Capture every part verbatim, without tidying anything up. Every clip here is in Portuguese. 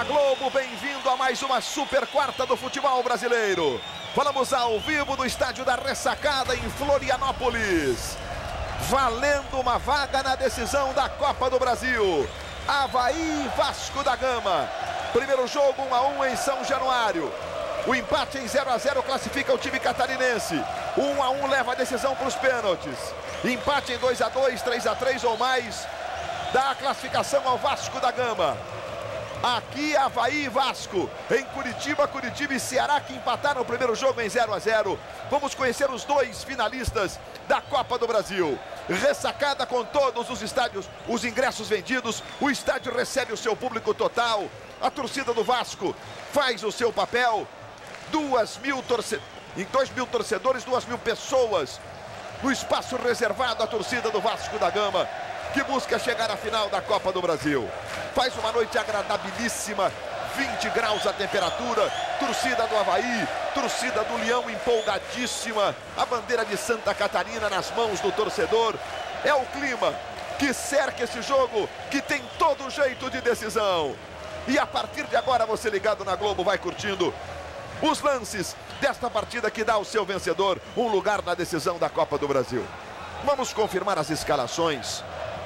Globo, bem-vindo a mais uma super quarta do futebol brasileiro. Falamos ao vivo do estádio da Ressacada em Florianópolis. Valendo uma vaga na decisão da Copa do Brasil. Avaí e Vasco da Gama. Primeiro jogo um a um em São Januário. O empate em zero a zero classifica o time catarinense. um a um leva a decisão para os pênaltis. Empate em dois a dois, três a três ou mais dá a classificação ao Vasco da Gama. Aqui Avaí e Vasco, em Curitiba, Curitiba e Ceará, que empataram o primeiro jogo em zero a zero. Vamos conhecer os dois finalistas da Copa do Brasil. Ressacada com todos os estádios, os ingressos vendidos, o estádio recebe o seu público total. A torcida do Vasco faz o seu papel. Duas mil torcedores, em dois mil torcedores, duas mil pessoas no espaço reservado à torcida do Vasco da Gama, que busca chegar à final da Copa do Brasil. Faz uma noite agradabilíssima, vinte graus a temperatura, torcida do Avaí, torcida do Leão empolgadíssima, a bandeira de Santa Catarina nas mãos do torcedor. É o clima que cerca esse jogo, que tem todo jeito de decisão. E a partir de agora, você ligado na Globo vai curtindo os lances desta partida que dá ao seu vencedor um lugar na decisão da Copa do Brasil. Vamos confirmar as escalações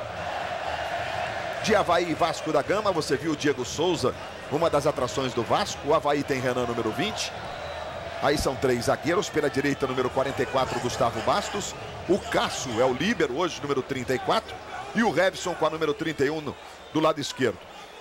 de Avaí e Vasco da Gama. Você viu o Diego Souza, uma das atrações do Vasco. O Avaí tem Renan, número vinte. Aí são três zagueiros. Pela direita, número quarenta e quatro, Gustavo Bastos. O Cássio é o líbero hoje, número trinta e quatro. E o Revson com a número trinta e um no, do lado esquerdo.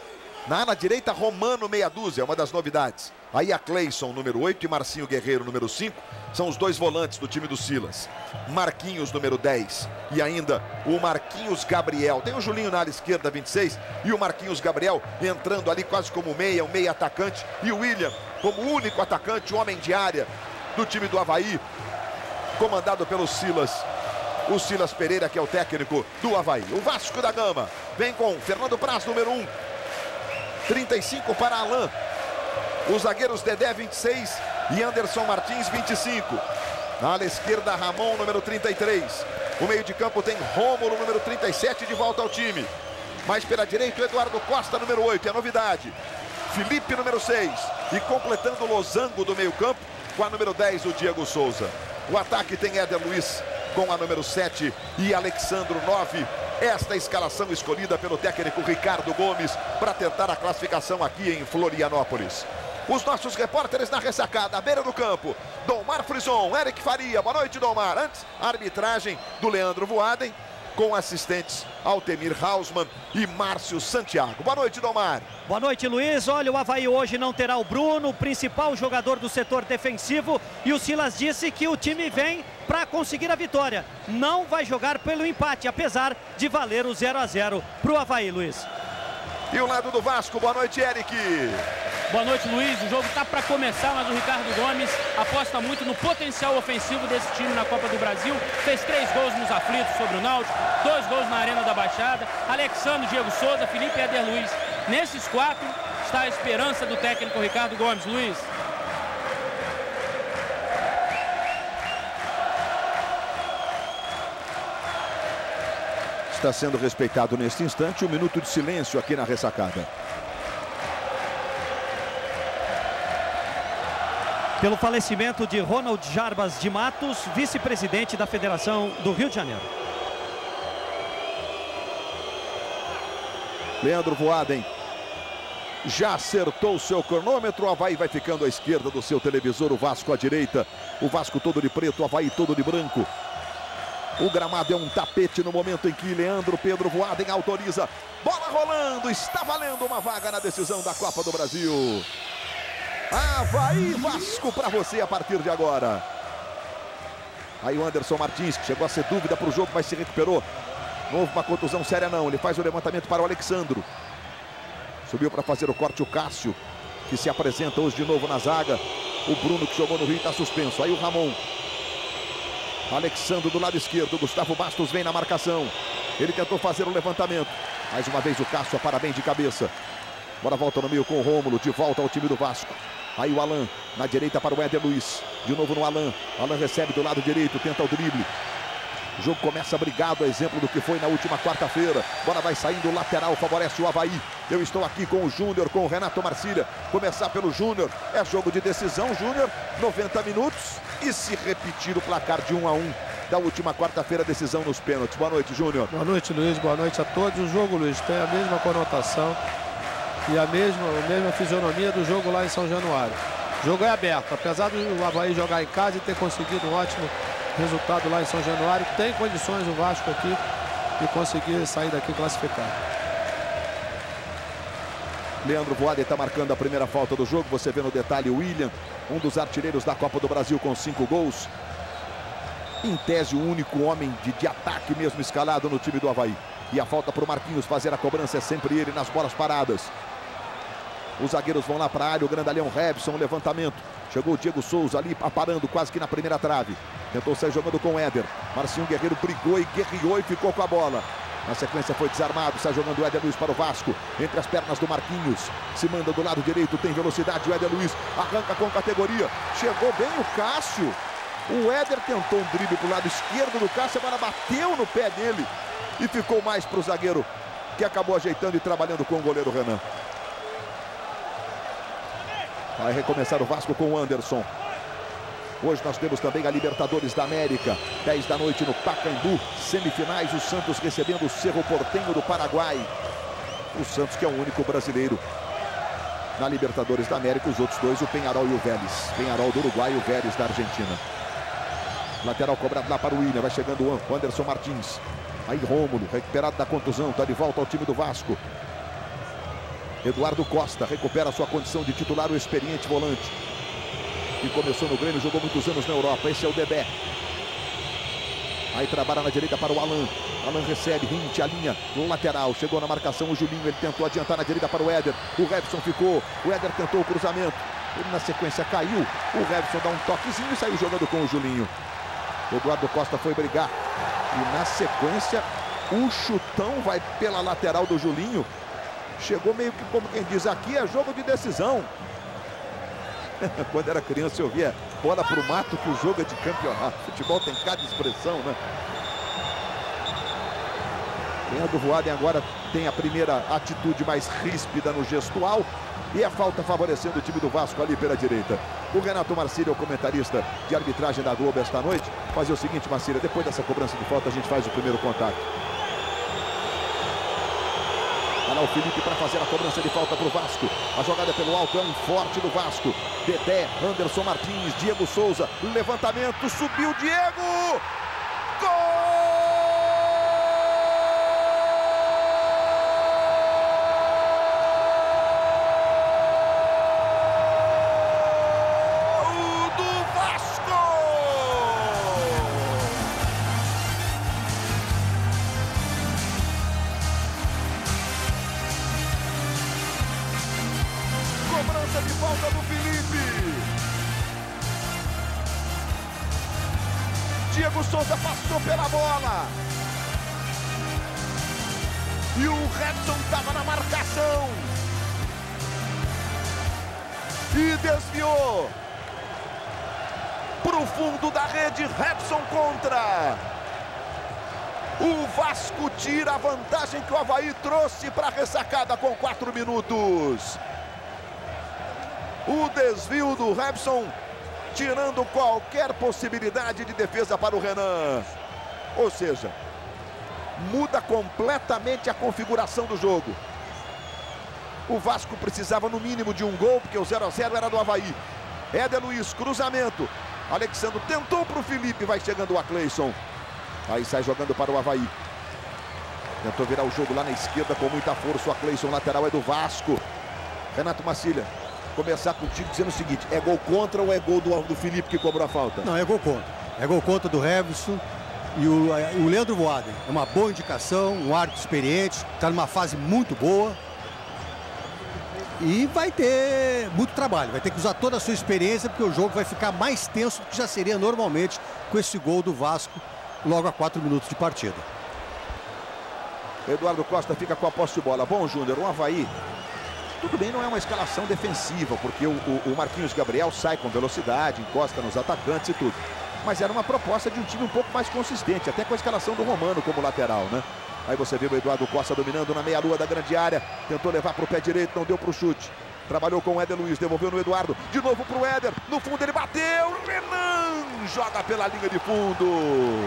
Na ala direita, Romano, meia dúzia, é uma das novidades. Aí a Cleison, número oito, e Marcinho Guerreiro, número cinco, são os dois volantes do time do Silas. Marquinhos, número dez, e ainda o Marquinhos Gabriel. Tem o Julinho na ala esquerda, vinte e seis, e o Marquinhos Gabriel entrando ali quase como meia, um meia atacante. E o William como único atacante, o homem de área do time do Avaí, comandado pelo Silas. O Silas Pereira, que é o técnico do Avaí. O Vasco da Gama vem com Fernando Praz, número um, trinta e cinco para Alain. Os zagueiros Dedé, vinte e seis, e Anderson Martins, vinte e cinco. Na ala esquerda, Ramon, número trinta e três. O meio de campo tem Rômulo, número trinta e sete, de volta ao time. Mais pela direita, o Eduardo Costa, número oito, é novidade. Felipe, número seis. E completando o losango do meio campo, com a número dez, o Diego Souza. O ataque tem Éder Luiz com a número sete e Alexandro, nove. Esta escalação escolhida pelo técnico Ricardo Gomes para tentar a classificação aqui em Florianópolis. Os nossos repórteres na Ressacada, à beira do campo. Domar Frison, Eric Faria. Boa noite, Domar. Antes, a arbitragem do Leandro Voaden, com assistentes Altemir Hausmann e Márcio Santiago. Boa noite, Domar. Boa noite, Luiz. Olha, o Avaí hoje não terá o Bruno, o principal jogador do setor defensivo. E o Silas disse que o time vem para conseguir a vitória. Não vai jogar pelo empate, apesar de valer o zero a zero para o Avaí, Luiz. E o lado do Vasco, boa noite, Eric. Boa noite, Luiz. O jogo está para começar, mas o Ricardo Gomes aposta muito no potencial ofensivo desse time na Copa do Brasil. Fez três gols nos aflitos sobre o Náutico, dois gols na Arena da Baixada. Alexandre, Diego Souza, Felipe e Éder Luiz. Nesses quatro está a esperança do técnico Ricardo Gomes, Luiz. Está sendo respeitado neste instante um minuto de silêncio aqui na Ressacada. Pelo falecimento de Ronald Jarbas de Matos, vice-presidente da Federação do Rio de Janeiro. Leandro Voaden já acertou o seu cronômetro. O Avaí vai ficando à esquerda do seu televisor, o Vasco à direita. O Vasco todo de preto, o Avaí todo de branco. O gramado é um tapete no momento em que Leandro Pedro Voaden autoriza. Bola rolando, está valendo uma vaga na decisão da Copa do Brasil. Avaí Vasco para você a partir de agora. Aí o Anderson Martins, que chegou a ser dúvida para o jogo, mas se recuperou. Não houve uma contusão séria não, ele faz o levantamento para o Alexandro. Subiu para fazer o corte o Cássio, que se apresenta hoje de novo na zaga. O Bruno, que jogou no Rio, está suspenso. Aí o Ramon. Alexandro do lado esquerdo, Gustavo Bastos vem na marcação. Ele tentou fazer o levantamento. Mais uma vez o Cássio, parabéns de cabeça. Bora volta no meio com o Rômulo, de volta ao time do Vasco. Aí o Alain, na direita para o Éder Luiz. De novo no Alain. Alain recebe do lado direito, tenta o drible. O jogo começa brigado, a exemplo do que foi na última quarta-feira. Bola vai saindo, lateral favorece o Avaí. Eu estou aqui com o Júnior, com o Renato Marcília. Começar pelo Júnior, é jogo de decisão, Júnior, noventa minutos. E se repetir o placar de um a um da última quarta-feira, decisão nos pênaltis. Boa noite, Júnior. Boa noite, Luiz. Boa noite a todos. O jogo, Luiz, tem a mesma conotação e a mesma, a mesma fisionomia do jogo lá em São Januário. O jogo é aberto. Apesar do Avaí jogar em casa e ter conseguido um ótimo resultado lá em São Januário, tem condições o Vasco aqui de conseguir sair daqui classificado. Leandro Voaden está marcando a primeira falta do jogo. Você vê no detalhe o William, um dos artilheiros da Copa do Brasil com cinco gols. Em tese, o único homem de, de ataque mesmo escalado no time do Avaí. E a falta para o Marquinhos fazer a cobrança é sempre ele nas bolas paradas. Os zagueiros vão lá para a área, o grandalhão Rebson, levantamento. Chegou o Diego Souza ali, aparando quase que na primeira trave. Tentou sair jogando com o Éder. Marcinho Guerreiro brigou e guerreou e ficou com a bola. Na sequência foi desarmado, sai jogando o Éder Luiz para o Vasco. Entre as pernas do Marquinhos. Se manda do lado direito, tem velocidade o Éder Luiz. Arranca com categoria. Chegou bem o Cássio. O Éder tentou um drible para o lado esquerdo do Cássio, agora bateu no pé dele. E ficou mais para o zagueiro, que acabou ajeitando e trabalhando com o goleiro Renan. Vai recomeçar o Vasco com o Anderson. Hoje nós temos também a Libertadores da América. dez da noite no Pacaembu. Semifinais, o Santos recebendo o Cerro Porteño do Paraguai. O Santos que é o único brasileiro na Libertadores da América. Os outros dois, o Peñarol e o Vélez. Peñarol do Uruguai e o Vélez da Argentina. Lateral cobrado lá para o William. Vai chegando o Anderson Martins. Aí Rômulo, recuperado da contusão. Está de volta ao time do Vasco. Eduardo Costa recupera sua condição de titular, o experiente volante. E começou no Grêmio, jogou muitos anos na Europa. Esse é o Dedé. Aí trabalha na direita para o Alan. Alan recebe, Rinte, a linha no lateral. Chegou na marcação o Julinho, ele tentou adiantar na direita para o Éder. O Rebson ficou, o Éder tentou o cruzamento. Ele na sequência caiu. O Rebson dá um toquezinho e saiu jogando com o Julinho. Eduardo Costa foi brigar. E na sequência, o chutão vai pela lateral do Julinho. Chegou meio que como quem diz, aqui é jogo de decisão. Quando era criança eu via bola pro mato que o jogo é de campeonato. Futebol tem cada expressão, né? Leandro Voaden agora tem a primeira atitude mais ríspida no gestual. E a falta favorecendo o time do Vasco ali pela direita. O Renato Marcília, o comentarista de arbitragem da Globo esta noite, fazer o seguinte, Marcília, depois dessa cobrança de falta a gente faz o primeiro contato. Vai lá o Felipe para fazer a cobrança de falta para o Vasco. A jogada pelo alto é um forte do Vasco. Dedé, Anderson Martins, Diego Souza. Levantamento, subiu Diego! Gol! Cobrança de falta do Felipe. Diego Souza passou pela bola. E o Rebson estava na marcação. E desviou. Para o fundo da rede, Rebson contra. O Vasco tira a vantagem que o Avaí trouxe para a ressacada com quatro minutos. O desvio do Rebson, tirando qualquer possibilidade de defesa para o Renan. Ou seja, muda completamente a configuração do jogo. O Vasco precisava no mínimo de um gol, porque o zero a zero era do Avaí. Éder Luiz, cruzamento. Alexandre tentou para o Felipe, vai chegando o Acleison. Aí sai jogando para o Avaí. Tentou virar o jogo lá na esquerda com muita força. O Acleison, lateral é do Vasco. Renato Marcília, começar contigo dizendo o seguinte, é gol contra ou é gol do, do Felipe que cobrou a falta? Não, é gol contra. É gol contra do Rebson e o, o Leandro Voaden. É uma boa indicação, um árbitro experiente, está numa fase muito boa. E vai ter muito trabalho, vai ter que usar toda a sua experiência, porque o jogo vai ficar mais tenso do que já seria normalmente com esse gol do Vasco logo a quatro minutos de partida. Eduardo Costa fica com a posse de bola. Bom, Júnior, o Avaí, tudo bem, não é uma escalação defensiva, porque o, o, o Marquinhos Gabriel sai com velocidade, encosta nos atacantes e tudo. mas era uma proposta de um time um pouco mais consistente, até com a escalação do Romano como lateral, né? Aí você vê o Eduardo Costa dominando na meia-lua da grande área, tentou levar para o pé direito, não deu para o chute. Trabalhou com o Éder Luiz, devolveu no Eduardo, de novo para o Éder, no fundo ele bateu, Renan joga pela linha de fundo.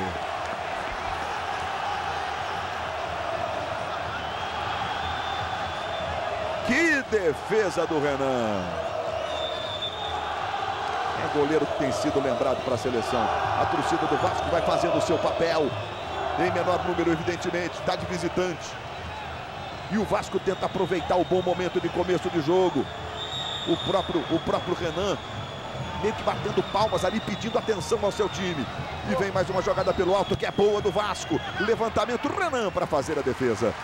Que defesa do Renan. É goleiro que tem sido lembrado para a seleção. A torcida do Vasco vai fazendo o seu papel. Em menor número, evidentemente, está de visitante. E o Vasco tenta aproveitar o bom momento de começo de jogo. O próprio, o próprio Renan meio que batendo palmas ali, pedindo atenção ao seu time. E vem mais uma jogada pelo alto que é boa do Vasco. Levantamento, Renan para fazer a defesa.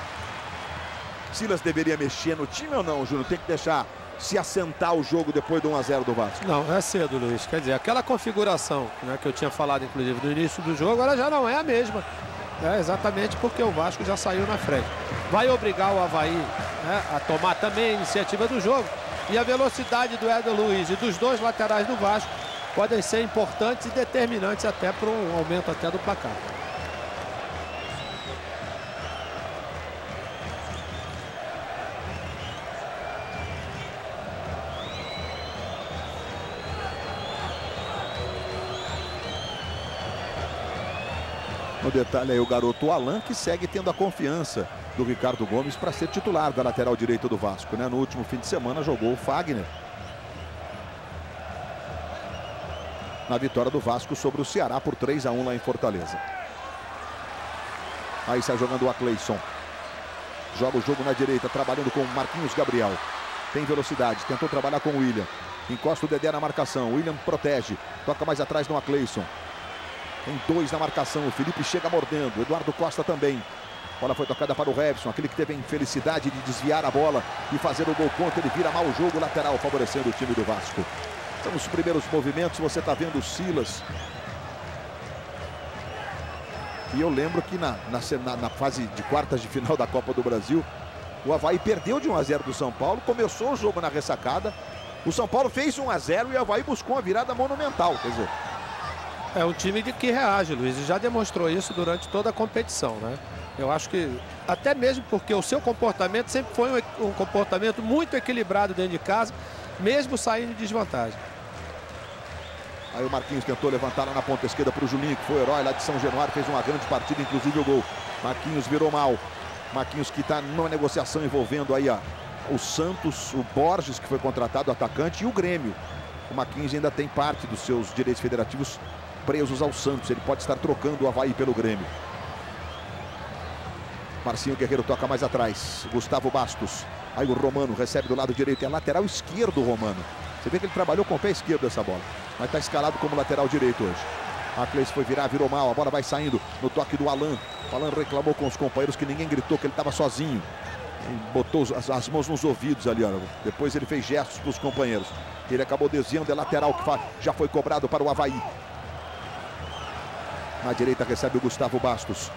Silas deveria mexer no time ou não, Júnior? Tem que deixar se assentar o jogo depois do um a zero do Vasco. Não, é cedo, Luiz. Quer dizer, aquela configuração, né, que eu tinha falado, inclusive, no início do jogo, ela já não é a mesma. É exatamente porque o Vasco já saiu na frente. Vai obrigar o Avaí, né, a tomar também a iniciativa do jogo. E a velocidade do Éder Luiz e dos dois laterais do Vasco podem ser importantes e determinantes até para um aumento até do placar. No detalhe aí o garoto Alan, que segue tendo a confiança do Ricardo Gomes para ser titular da lateral direita do Vasco, né? No último fim de semana jogou o Fagner na vitória do Vasco sobre o Ceará por três a um lá em Fortaleza. Aí sai jogando o Acleison. Joga o jogo na direita, trabalhando com o Marquinhos Gabriel. Tem velocidade, tentou trabalhar com o William. Encosta o Dedé na marcação, o William protege. Toca mais atrás no Acleison. Tem dois na marcação, o Felipe chega mordendo, o Eduardo Costa também. A bola foi tocada para o Revson, aquele que teve a infelicidade de desviar a bola e fazer o gol contra. Ele vira mal o jogo lateral, favorecendo o time do Vasco. São os primeiros movimentos, você está vendo o Silas. E eu lembro que na, na, na fase de quartas de final da Copa do Brasil, o Avaí perdeu de um a zero do São Paulo, começou o jogo na ressacada. O São Paulo fez um a zero e o Avaí buscou uma virada monumental, quer dizer... É um time de que reage, Luiz, e já demonstrou isso durante toda a competição, né? Eu acho que, até mesmo porque o seu comportamento sempre foi um, um comportamento muito equilibrado dentro de casa, mesmo saindo de desvantagem. Aí o Marquinhos tentou levantar lá na ponta esquerda para o Julinho, que foi o herói lá de São Januário, fez uma grande partida, inclusive o gol. Marquinhos virou mal. Marquinhos que está numa negociação envolvendo aí ó, o Santos, o Borges, que foi contratado, atacante, e o Grêmio. O Marquinhos ainda tem parte dos seus direitos federativos presos ao Santos. Ele pode estar trocando o Avaí pelo Grêmio. Marcinho Guerreiro toca mais atrás. Gustavo Bastos. Aí o Romano recebe do lado direito. É lateral esquerdo o Romano. Você vê que ele trabalhou com o pé esquerdo essa bola. Mas está escalado como lateral direito hoje. A Cleiton foi virar, virou mal. A bola vai saindo no toque do Alan. O Alan reclamou com os companheiros que ninguém gritou, que ele estava sozinho. Ele botou as, as mãos nos ouvidos ali. Ó. Depois ele fez gestos para os companheiros. Ele acabou desviando. É lateral que já foi cobrado para o Avaí. Na direita recebe o Gustavo Bastos.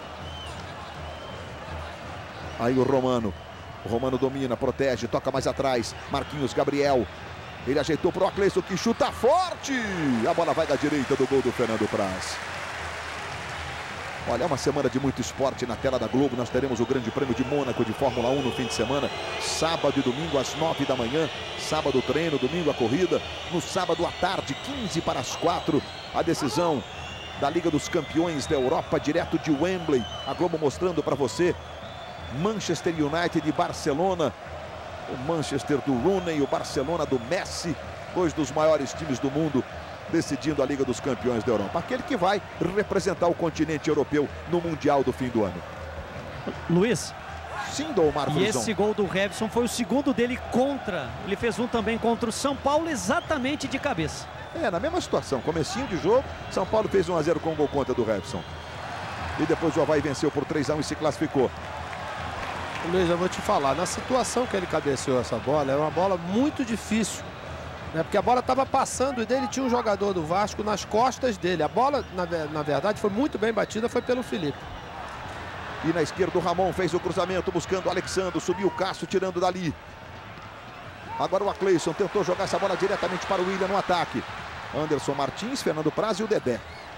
Aí o Romano. O Romano domina, protege, toca mais atrás. Marquinhos Gabriel. Ele ajeitou para o Acleison, que chuta forte. A bola vai da direita do gol do Fernando Praz. Olha, é uma semana de muito esporte na tela da Globo. Nós teremos o Grande Prêmio de Mônaco de Fórmula um no fim de semana. Sábado e domingo às nove da manhã. Sábado o treino, domingo a corrida. No sábado à tarde, quinze para as quatro, a decisão da Liga dos Campeões da Europa, direto de Wembley. A Globo mostrando para você Manchester United e Barcelona. O Manchester do Rooney, o Barcelona do Messi. Dois dos maiores times do mundo decidindo a Liga dos Campeões da Europa. Aquele que vai representar o continente europeu no Mundial do fim do ano. Luiz. Sim, Domar E Brusão. esse gol do Revson foi o segundo dele contra. Ele fez um também contra o São Paulo, exatamente de cabeça. É, na mesma situação, comecinho de jogo, São Paulo fez um a zero com o gol contra do Revson. E depois o Avaí venceu por três a um e se classificou. Luiz, eu vou te falar, na situação que ele cabeceou essa bola, era uma bola muito difícil, né? Porque a bola estava passando e dele tinha um jogador do Vasco nas costas dele. A bola, na, na verdade, foi muito bem batida, foi pelo Felipe. E na esquerda o Ramon fez o cruzamento, buscando o Alexandre, subiu o Cássio, tirando dali. Agora o Acleison tentou jogar essa bola diretamente para o William no ataque. Anderson Martins, Fernando Praz e o Dedé.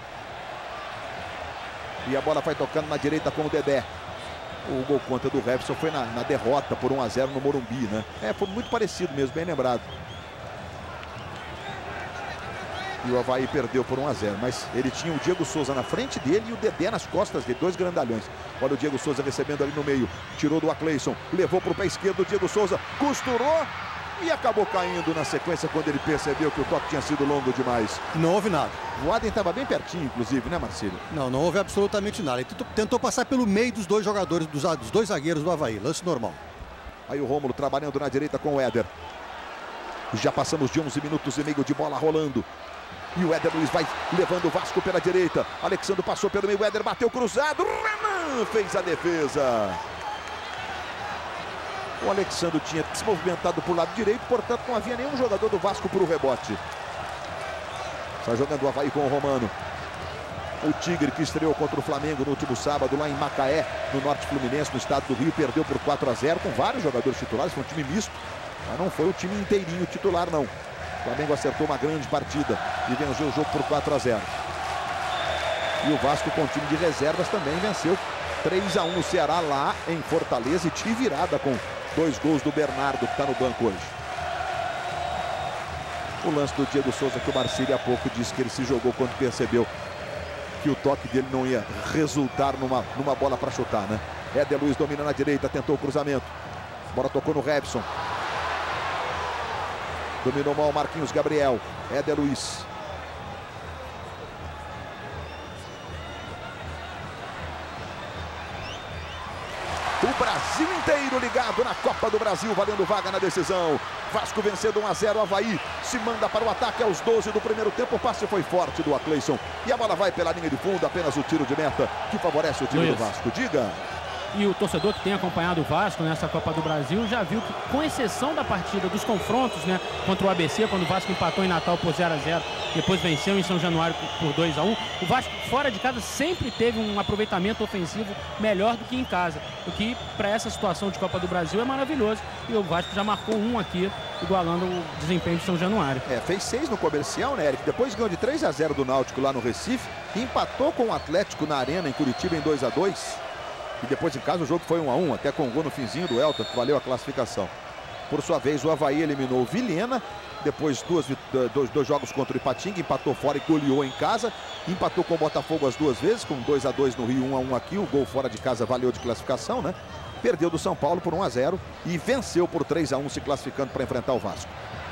E a bola vai tocando na direita com o Dedé. O gol contra do Robson foi na, na derrota por um a zero no Morumbi, né? É, foi muito parecido mesmo, bem lembrado. E o Avaí perdeu por um a zero, mas ele tinha o Diego Souza na frente dele e o Dedé nas costas de dois grandalhões. Olha o Diego Souza recebendo ali no meio, tirou do Acleison, levou para o pé esquerdo, o Diego Souza costurou e acabou caindo na sequência quando ele percebeu que o toque tinha sido longo demais. Não houve nada. O Adem estava bem pertinho, inclusive, né, Marcílio? Não, não houve absolutamente nada. Ele tentou, tentou passar pelo meio dos dois jogadores, dos, dos dois zagueiros do Avaí, lance normal. Aí o Rômulo trabalhando na direita com o Éder. Já passamos de onze minutos e meio de bola rolando. E o Éder Luiz vai levando o Vasco pela direita. Alexandre passou pelo meio, o Éder bateu cruzado. Renan fez a defesa. O Alexandre tinha se movimentado para o lado direito, portanto não havia nenhum jogador do Vasco para o rebote. Está jogando o Avaí com o Romano. O Tigre, que estreou contra o Flamengo no último sábado lá em Macaé, no Norte Fluminense, no estado do Rio, perdeu por quatro a zero com vários jogadores titulares. Foi um time misto, mas não foi o time inteirinho titular, não. O Flamengo acertou uma grande partida e venceu o jogo por quatro a zero. E o Vasco, com o time de reservas, também venceu três a um o Ceará lá em Fortaleza e de virada com dois gols do Bernardo, que está no banco hoje. O lance do Diego Souza, que o Marcílio há pouco disse que ele se jogou quando percebeu que o toque dele não ia resultar numa, numa bola para chutar, né? Éder Luiz domina na direita, tentou o cruzamento. A bola tocou no Robson. Dominou mal o Marquinhos Gabriel. Éder Luiz. O Brasil inteiro ligado na Copa do Brasil, valendo vaga na decisão. Vasco vencendo um a zero, Avaí se manda para o ataque aos doze do primeiro tempo. O passe foi forte do Acleison. E a bola vai pela linha de fundo, apenas o tiro de meta que favorece o time Luiz. do Vasco. Diga. E o torcedor que tem acompanhado o Vasco nessa Copa do Brasil já viu que, com exceção da partida dos confrontos, né, contra o A B C, quando o Vasco empatou em Natal por zero a zero, depois venceu em São Januário por dois a um, o Vasco fora de casa sempre teve um aproveitamento ofensivo melhor do que em casa, o que para essa situação de Copa do Brasil é maravilhoso. E o Vasco já marcou um aqui, igualando o desempenho de São Januário. É, fez seis no comercial, né, Eric? Depois ganhou de três a zero do Náutico lá no Recife e empatou com o Atlético na Arena, em Curitiba, em dois a dois. E depois em casa o jogo foi um a um, até com um gol no finzinho do Elton, que valeu a classificação. Por sua vez, o Avaí eliminou o Vilhena, depois duas, dois, dois jogos contra o Ipatinga, empatou fora e goleou em casa. Empatou com o Botafogo as duas vezes, com dois a dois no Rio, um a um aqui. O gol fora de casa valeu de classificação, né? Perdeu do São Paulo por um a zero e venceu por três a um, se classificando para enfrentar o Vasco.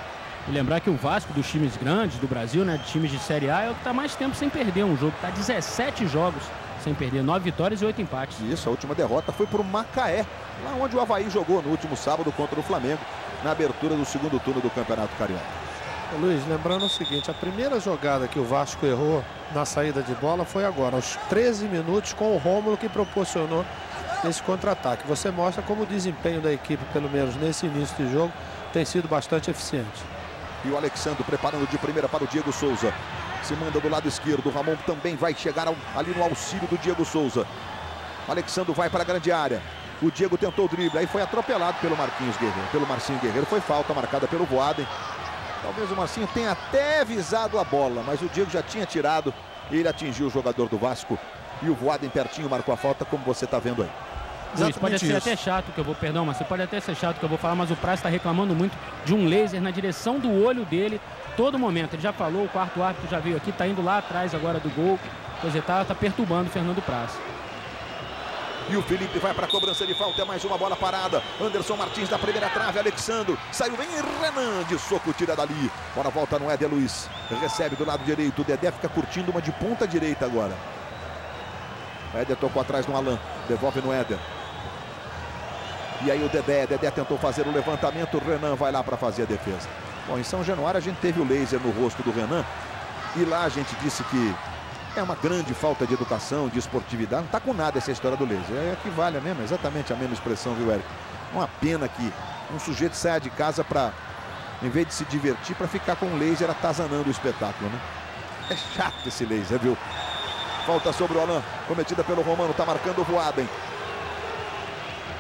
E lembrar que o Vasco, dos times grandes do Brasil, né, de times de Série A, é o que está mais tempo sem perder um jogo. Está dezessete jogos sem perder, nove vitórias e oito empates. Isso, a última derrota foi para o Macaé, lá onde o Avaí jogou no último sábado contra o Flamengo, na abertura do segundo turno do Campeonato Carioca. Luiz, lembrando o seguinte, a primeira jogada que o Vasco errou na saída de bola foi agora, aos treze minutos, com o Rômulo, que proporcionou esse contra-ataque. Você mostra como o desempenho da equipe, pelo menos nesse início de jogo, tem sido bastante eficiente. E o Alexandre preparando de primeira para o Diego Souza. Se manda do lado esquerdo. O Ramon também vai chegar ao, ali no auxílio do Diego Souza. Alexandre vai para a grande área. O Diego tentou o drible. Aí foi atropelado pelo Marquinhos Guerreiro. Pelo Marcinho Guerreiro. Foi falta marcada pelo Voaden. Talvez o Marcinho tenha até visado a bola. Mas o Diego já tinha tirado. E ele atingiu o jogador do Vasco. E o Voaden pertinho marcou a falta, como você está vendo aí. Luiz, pode ser isso. até chato que eu vou, perdão, mas você pode até ser chato que eu vou falar, mas o Praz está reclamando muito de um laser na direção do olho dele todo momento. Ele já falou, o quarto árbitro já veio aqui, está indo lá atrás agora do gol. Pois ele está tá perturbando o Fernando Praz. E o Felipe vai para a cobrança de falta, é mais uma bola parada. Anderson Martins da primeira trave, Alexandre saiu bem, Renan de soco, tira dali. Bola volta no Éder Luiz, recebe do lado direito, o Dedé fica curtindo uma de ponta direita agora. O Éder tocou atrás no Alan, devolve no Éder. E aí o Dedé, Dedé tentou fazer o levantamento, o Renan vai lá para fazer a defesa. Bom, em São Januário a gente teve o laser no rosto do Renan e lá a gente disse que é uma grande falta de educação, de esportividade. Não está com nada essa história do laser. É que vale a mesma, exatamente a mesma expressão, viu, Eric? Uma pena que um sujeito saia de casa para, em vez de se divertir, para ficar com o laser atazanando o espetáculo, né? É chato esse laser, viu? Falta sobre o Alan, cometida pelo Romano, está marcando o Voaden.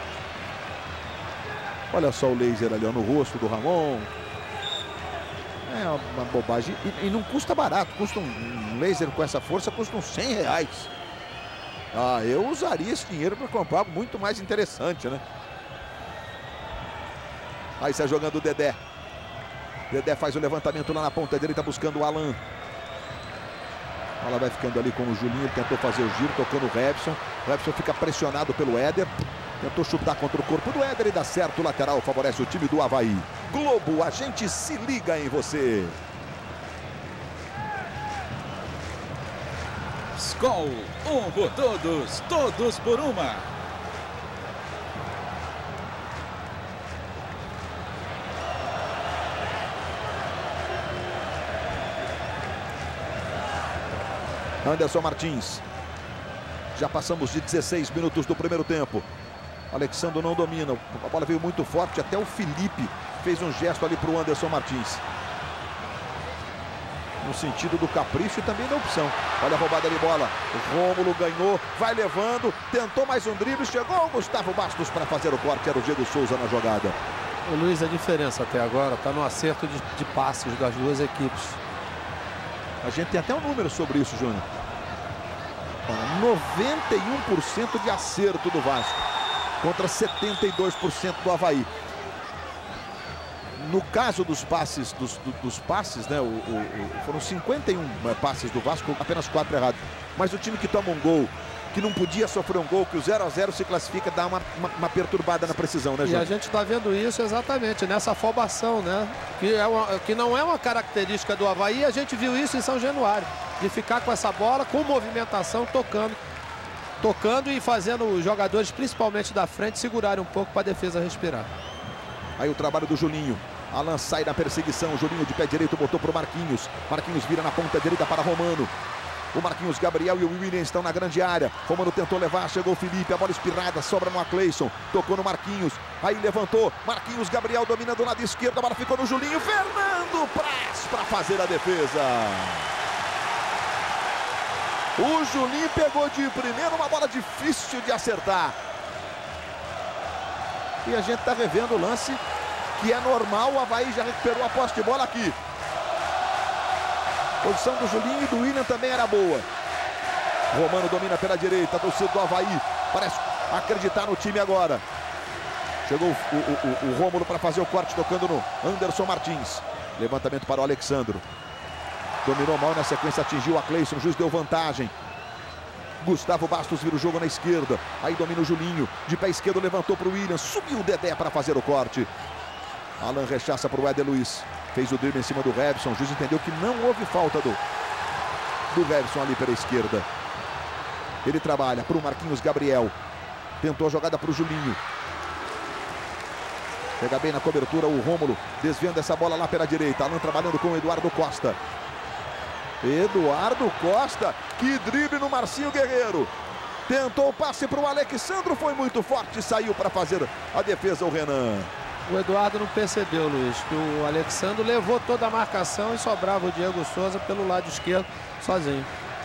Olha só o laser ali, ó, no rosto do Ramon. É uma bobagem. E, e não custa barato. Custa um, um laser com essa força, custa uns cem reais. Ah, eu usaria esse dinheiro para comprar algo muito mais interessante, né? Aí está jogando o Dedé. Dedé faz o levantamento lá na ponta direita, buscando o Alan. Ela vai ficando ali com o Julinho, ele tentou fazer o giro, tocou no Robson. O Robson fica pressionado pelo Éder. Tentou chutar contra o corpo do Éder e dá certo. O lateral favorece o time do Avaí. Globo, a gente se liga em você. Skol, um por todos, todos por uma. Anderson Martins. Já passamos de dezesseis minutos do primeiro tempo. Alexandre não domina. A bola veio muito forte. Até o Felipe fez um gesto ali para o Anderson Martins. No sentido do capricho e também da opção. Olha a roubada de bola. O Rômulo ganhou. Vai levando. Tentou mais um drible. Chegou o Gustavo Bastos para fazer o corte. Era o Diego Souza na jogada. O Luiz, a diferença até agora está no acerto de, de passes das duas equipes. A gente tem até um número sobre isso, Júnior. noventa e um por cento de acerto do Vasco contra setenta e dois por cento do Avaí. No caso dos passes, dos, dos passes, né? O, o, o, foram cinquenta e um passes do Vasco, apenas quatro errados. Mas o time que toma um gol, que não podia sofrer um gol, que o zero a zero se classifica, dá uma, uma, uma perturbada na precisão, né, Júnior? E a gente está vendo isso exatamente nessa afobação, né? Que, é uma, que não é uma característica do Avaí, a gente viu isso em São Januário, de ficar com essa bola, com movimentação, tocando, tocando e fazendo os jogadores, principalmente da frente, segurarem um pouco para a defesa respirar. Aí o trabalho do Julinho. Alan sai na perseguição, Julinho de pé direito botou para o Marquinhos. Marquinhos vira na ponta direita para Romano. O Marquinhos Gabriel e o William estão na grande área. Romano tentou levar, chegou o Felipe, a bola espirrada, sobra no Acleison. Tocou no Marquinhos, aí levantou. Marquinhos Gabriel domina do lado esquerdo, a bola ficou no Julinho. Fernando Praz para fazer a defesa. O Julinho pegou de primeiro, uma bola difícil de acertar. E a gente está revendo o lance, que é normal. O Avaí já recuperou a posse de bola aqui. A posição do Julinho e do William também era boa. Romano domina pela direita, a torcida do Avaí parece acreditar no time agora. Chegou o, o, o, o Rômulo para fazer o corte, tocando no Anderson Martins. Levantamento para o Alexandro. Dominou mal na sequência, atingiu a Cleison, o juiz deu vantagem. Gustavo Bastos vira o jogo na esquerda. Aí domina o Julinho, de pé esquerdo levantou para o William. Subiu o Dedé para fazer o corte. Alan rechaça para o Éder Luiz. Fez o drible em cima do Robson. O juiz entendeu que não houve falta do, do Robson ali pela esquerda. Ele trabalha para o Marquinhos Gabriel. Tentou a jogada para o Julinho. Pega bem na cobertura o Rômulo, desviando essa bola lá pela direita. Alan trabalhando com o Eduardo Costa. Eduardo Costa, que drible no Marcinho Guerreiro. Tentou o passe para o Alexandro, foi muito forte, saiu para fazer a defesa o Renan. O Eduardo não percebeu, Luiz, que o Alexandro levou toda a marcação e sobrava o Diego Souza pelo lado esquerdo sozinho.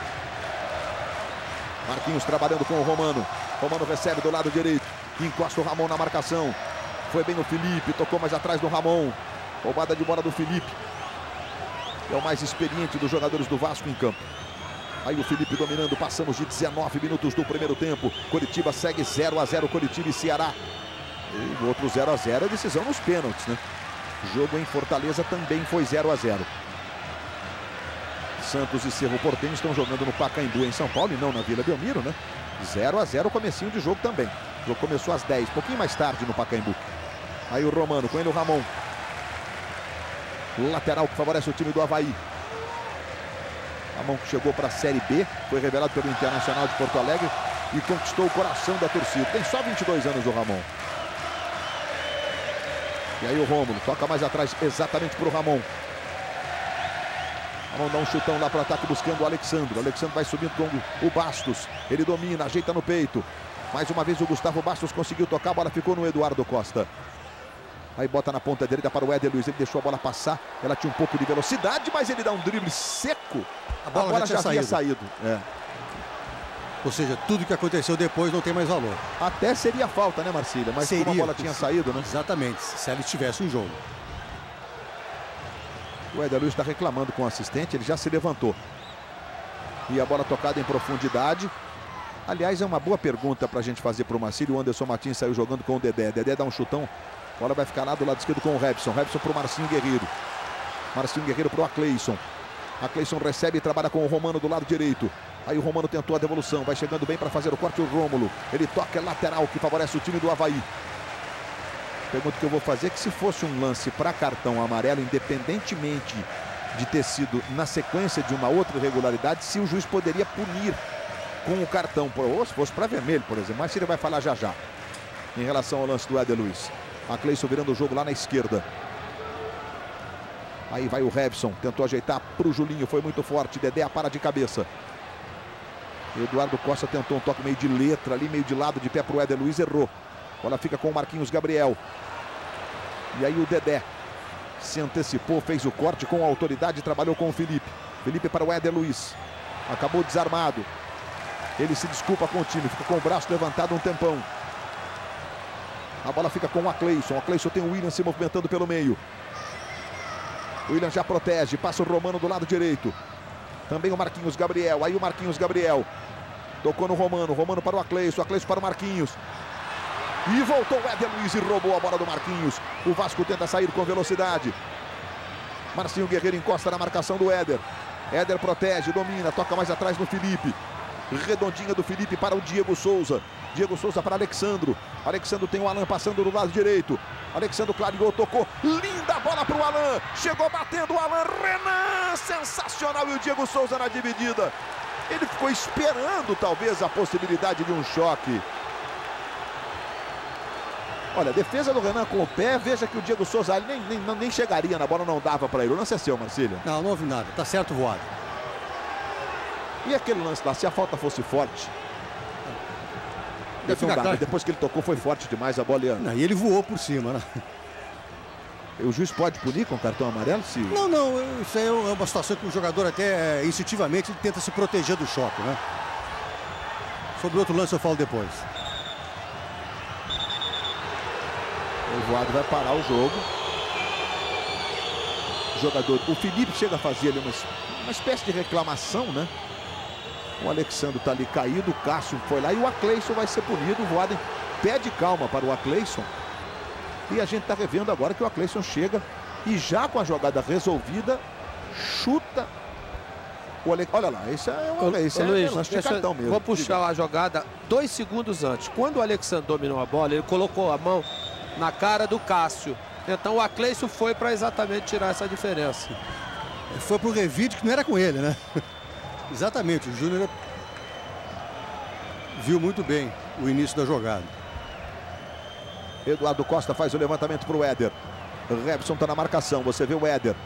Marquinhos trabalhando com o Romano. Romano recebe do lado direito, encosta o Ramon na marcação. Foi bem no Felipe, tocou mais atrás do Ramon. Roubada de bola do Felipe. É o mais experiente dos jogadores do Vasco em campo. Aí o Felipe dominando, passamos de dezenove minutos do primeiro tempo. Coritiba segue zero a zero, Coritiba e Ceará. E o outro zero a zero é decisão nos pênaltis, né? O jogo em Fortaleza também foi zero a zero. Santos e Cerro Porteño estão jogando no Pacaembu em São Paulo e não na Vila Belmiro, né? zero a zero, comecinho de jogo também. O jogo começou às dez, um pouquinho mais tarde no Pacaembu. Aí o Romano, com ele o Ramon. Lateral que favorece o time do Avaí. Ramon que chegou para a Série B, foi revelado pelo Internacional de Porto Alegre e conquistou o coração da torcida. Tem só vinte e dois anos o Ramon. E aí o Rômulo toca mais atrás exatamente para o Ramon. Ramon dá um chutão lá para o ataque buscando o Alexandre. O Alexandre vai subindo com o Bastos. Ele domina, ajeita no peito. Mais uma vez o Gustavo Bastos conseguiu tocar, a bola ficou no Eduardo Costa. Aí bota na ponta direita para o Éder Luiz. Ele deixou a bola passar. Ela tinha um pouco de velocidade, mas ele dá um drible seco. A bola, a bola já, já havia saído. É. Ou seja, tudo que aconteceu depois não tem mais valor. Até seria falta, né, Marcília? Mas seria, como a bola tinha saído, né? Exatamente, se ela estivesse em jogo. O Éder Luiz está reclamando com o assistente, ele já se levantou. E a bola tocada em profundidade. Aliás, é uma boa pergunta para a gente fazer para o Marcílio. O Anderson Martins saiu jogando com o Dedé. Dedé dá um chutão, a bola vai ficar lá do lado esquerdo com o Robson. Robson para o Marcinho Guerreiro. Marcinho Guerreiro para o Acleison. Acleison recebe e trabalha com o Romano do lado direito. Aí o Romano tentou a devolução, vai chegando bem para fazer o corte o Rômulo. Ele toca, é lateral, que favorece o time do Avaí. Pergunta que eu vou fazer é que se fosse um lance para cartão amarelo, independentemente de ter sido na sequência de uma outra irregularidade, se o juiz poderia punir com o cartão, ou se fosse para vermelho, por exemplo. Mas ele vai falar já já em relação ao lance do Éder Luiz. A Cleison virando o jogo lá na esquerda. Aí vai o Robson, tentou ajeitar para o Julinho, foi muito forte. Dedé a para de cabeça. Eduardo Costa tentou um toque meio de letra ali, meio de lado, de pé para o Éder Luiz, errou. A bola fica com o Marquinhos Gabriel. E aí o Dedé se antecipou, fez o corte com autoridade, trabalhou com o Felipe. Felipe para o Éder Luiz. Acabou desarmado. Ele se desculpa com o time, fica com o braço levantado um tempão. A bola fica com o Acleison. O Acleison tem o William se movimentando pelo meio. O William já protege, passa o Romano do lado direito. Também o Marquinhos Gabriel. Aí o Marquinhos Gabriel tocou no Romano. Romano para o Acleison. O Acleison para o Marquinhos. E voltou o Éder Luiz e roubou a bola do Marquinhos. O Vasco tenta sair com velocidade. Marcinho Guerreiro encosta na marcação do Éder. Éder protege, domina, toca mais atrás no Felipe. Redondinha do Felipe para o Diego Souza. Diego Souza para Alexandro. Alexandro tem o Alan passando do lado direito. Alexandro clareou, tocou. Linda bola para o Alan. Chegou batendo o Alan. Renan, sensacional. E o Diego Souza na dividida. Ele ficou esperando talvez a possibilidade de um choque. Olha, defesa do Renan com o pé. Veja que o Diego Souza nem, nem, nem chegaria na bola, não dava para ele. O lance é seu, Marcílio. Não, não houve nada. Tá certo voado. E aquele lance lá, se a falta fosse forte... Deve ficar claro. Depois que ele tocou, foi forte demais a bola. Ia... Não, e ele voou por cima, né? O juiz pode punir com cartão amarelo? Se... Não, não. Isso aí é uma situação que o jogador até instintivamente ele tenta se proteger do choque, né? Sobre outro lance eu falo depois. O Voado vai parar o jogo. O jogador, o Felipe chega a fazer ali uma, uma espécie de reclamação, né? O Alexandre está ali caído, o Cássio foi lá e o Acleison vai ser punido. O Voaden pede calma para o Acleison. E a gente está revendo agora que o Acleison chega e já com a jogada resolvida, chuta o Ale... Olha lá, isso é um Luiz, é Luiz, lance de cartão mesmo. Vou puxar a jogada dois segundos antes. Quando o Alexandre dominou a bola, ele colocou a mão na cara do Cássio. Então o Acleison foi para exatamente tirar essa diferença. Foi para o revide que não era com ele, né? Exatamente, o Júnior viu muito bem o início da jogada. Eduardo Costa faz o levantamento para o Éder. Robson está na marcação, você vê o Éder.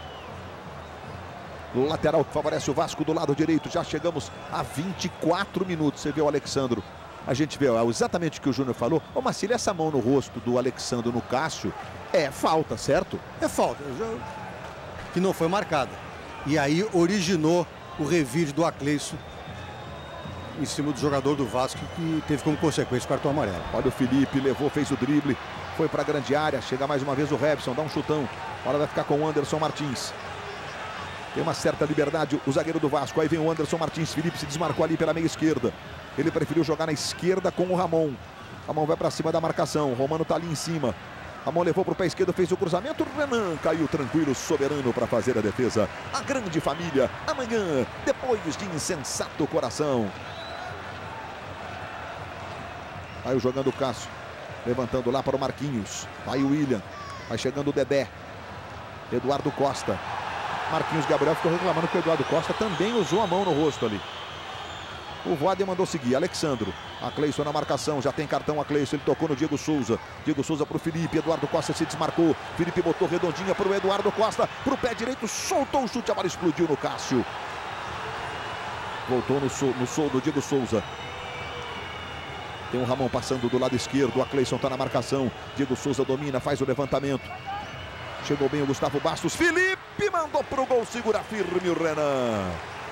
Lateral que favorece o Vasco do lado direito. Já chegamos a vinte e quatro minutos. Você vê o Alexandro. A gente vê exatamente o que o Júnior falou. Ô Marcílio, essa mão no rosto do Alexandro no Cássio é falta, certo? É falta, que não foi marcada. E aí originou o revide do Acleison em cima do jogador do Vasco, que teve como consequência o cartão amarelo. Olha o Felipe, levou, fez o drible, foi para a grande área, chega mais uma vez o Robson, dá um chutão. Agora vai ficar com o Anderson Martins. Tem uma certa liberdade o zagueiro do Vasco. Aí vem o Anderson Martins. Felipe se desmarcou ali pela meia esquerda. Ele preferiu jogar na esquerda com o Ramon. Ramon vai para cima da marcação. O Romano tá ali em cima. Ramon levou para o pé esquerdo, fez o cruzamento. Renan caiu tranquilo, soberano para fazer a defesa. A grande família, amanhã, depois de insensato coração. Aí o jogando o Cássio. Levantando lá para o Marquinhos. Aí o William. Vai chegando o Dedé. Eduardo Costa. Marquinhos Gabriel ficou reclamando que o Eduardo Costa também usou a mão no rosto ali. O Voaden mandou seguir. Alexandro. Acleison na marcação. Já tem cartão Acleison. Ele tocou no Diego Souza. Diego Souza para o Felipe. Eduardo Costa se desmarcou. Felipe botou redondinha para o Eduardo Costa. Para o pé direito. Soltou o chute. A bola explodiu no Cássio. Voltou no sol, no sol do Diego Souza. Tem o Ramon passando do lado esquerdo. O Acleison está na marcação. Diego Souza domina. Faz o levantamento. Chegou bem o Gustavo Bastos. Felipe mandou para o gol. Segura firme o Renan.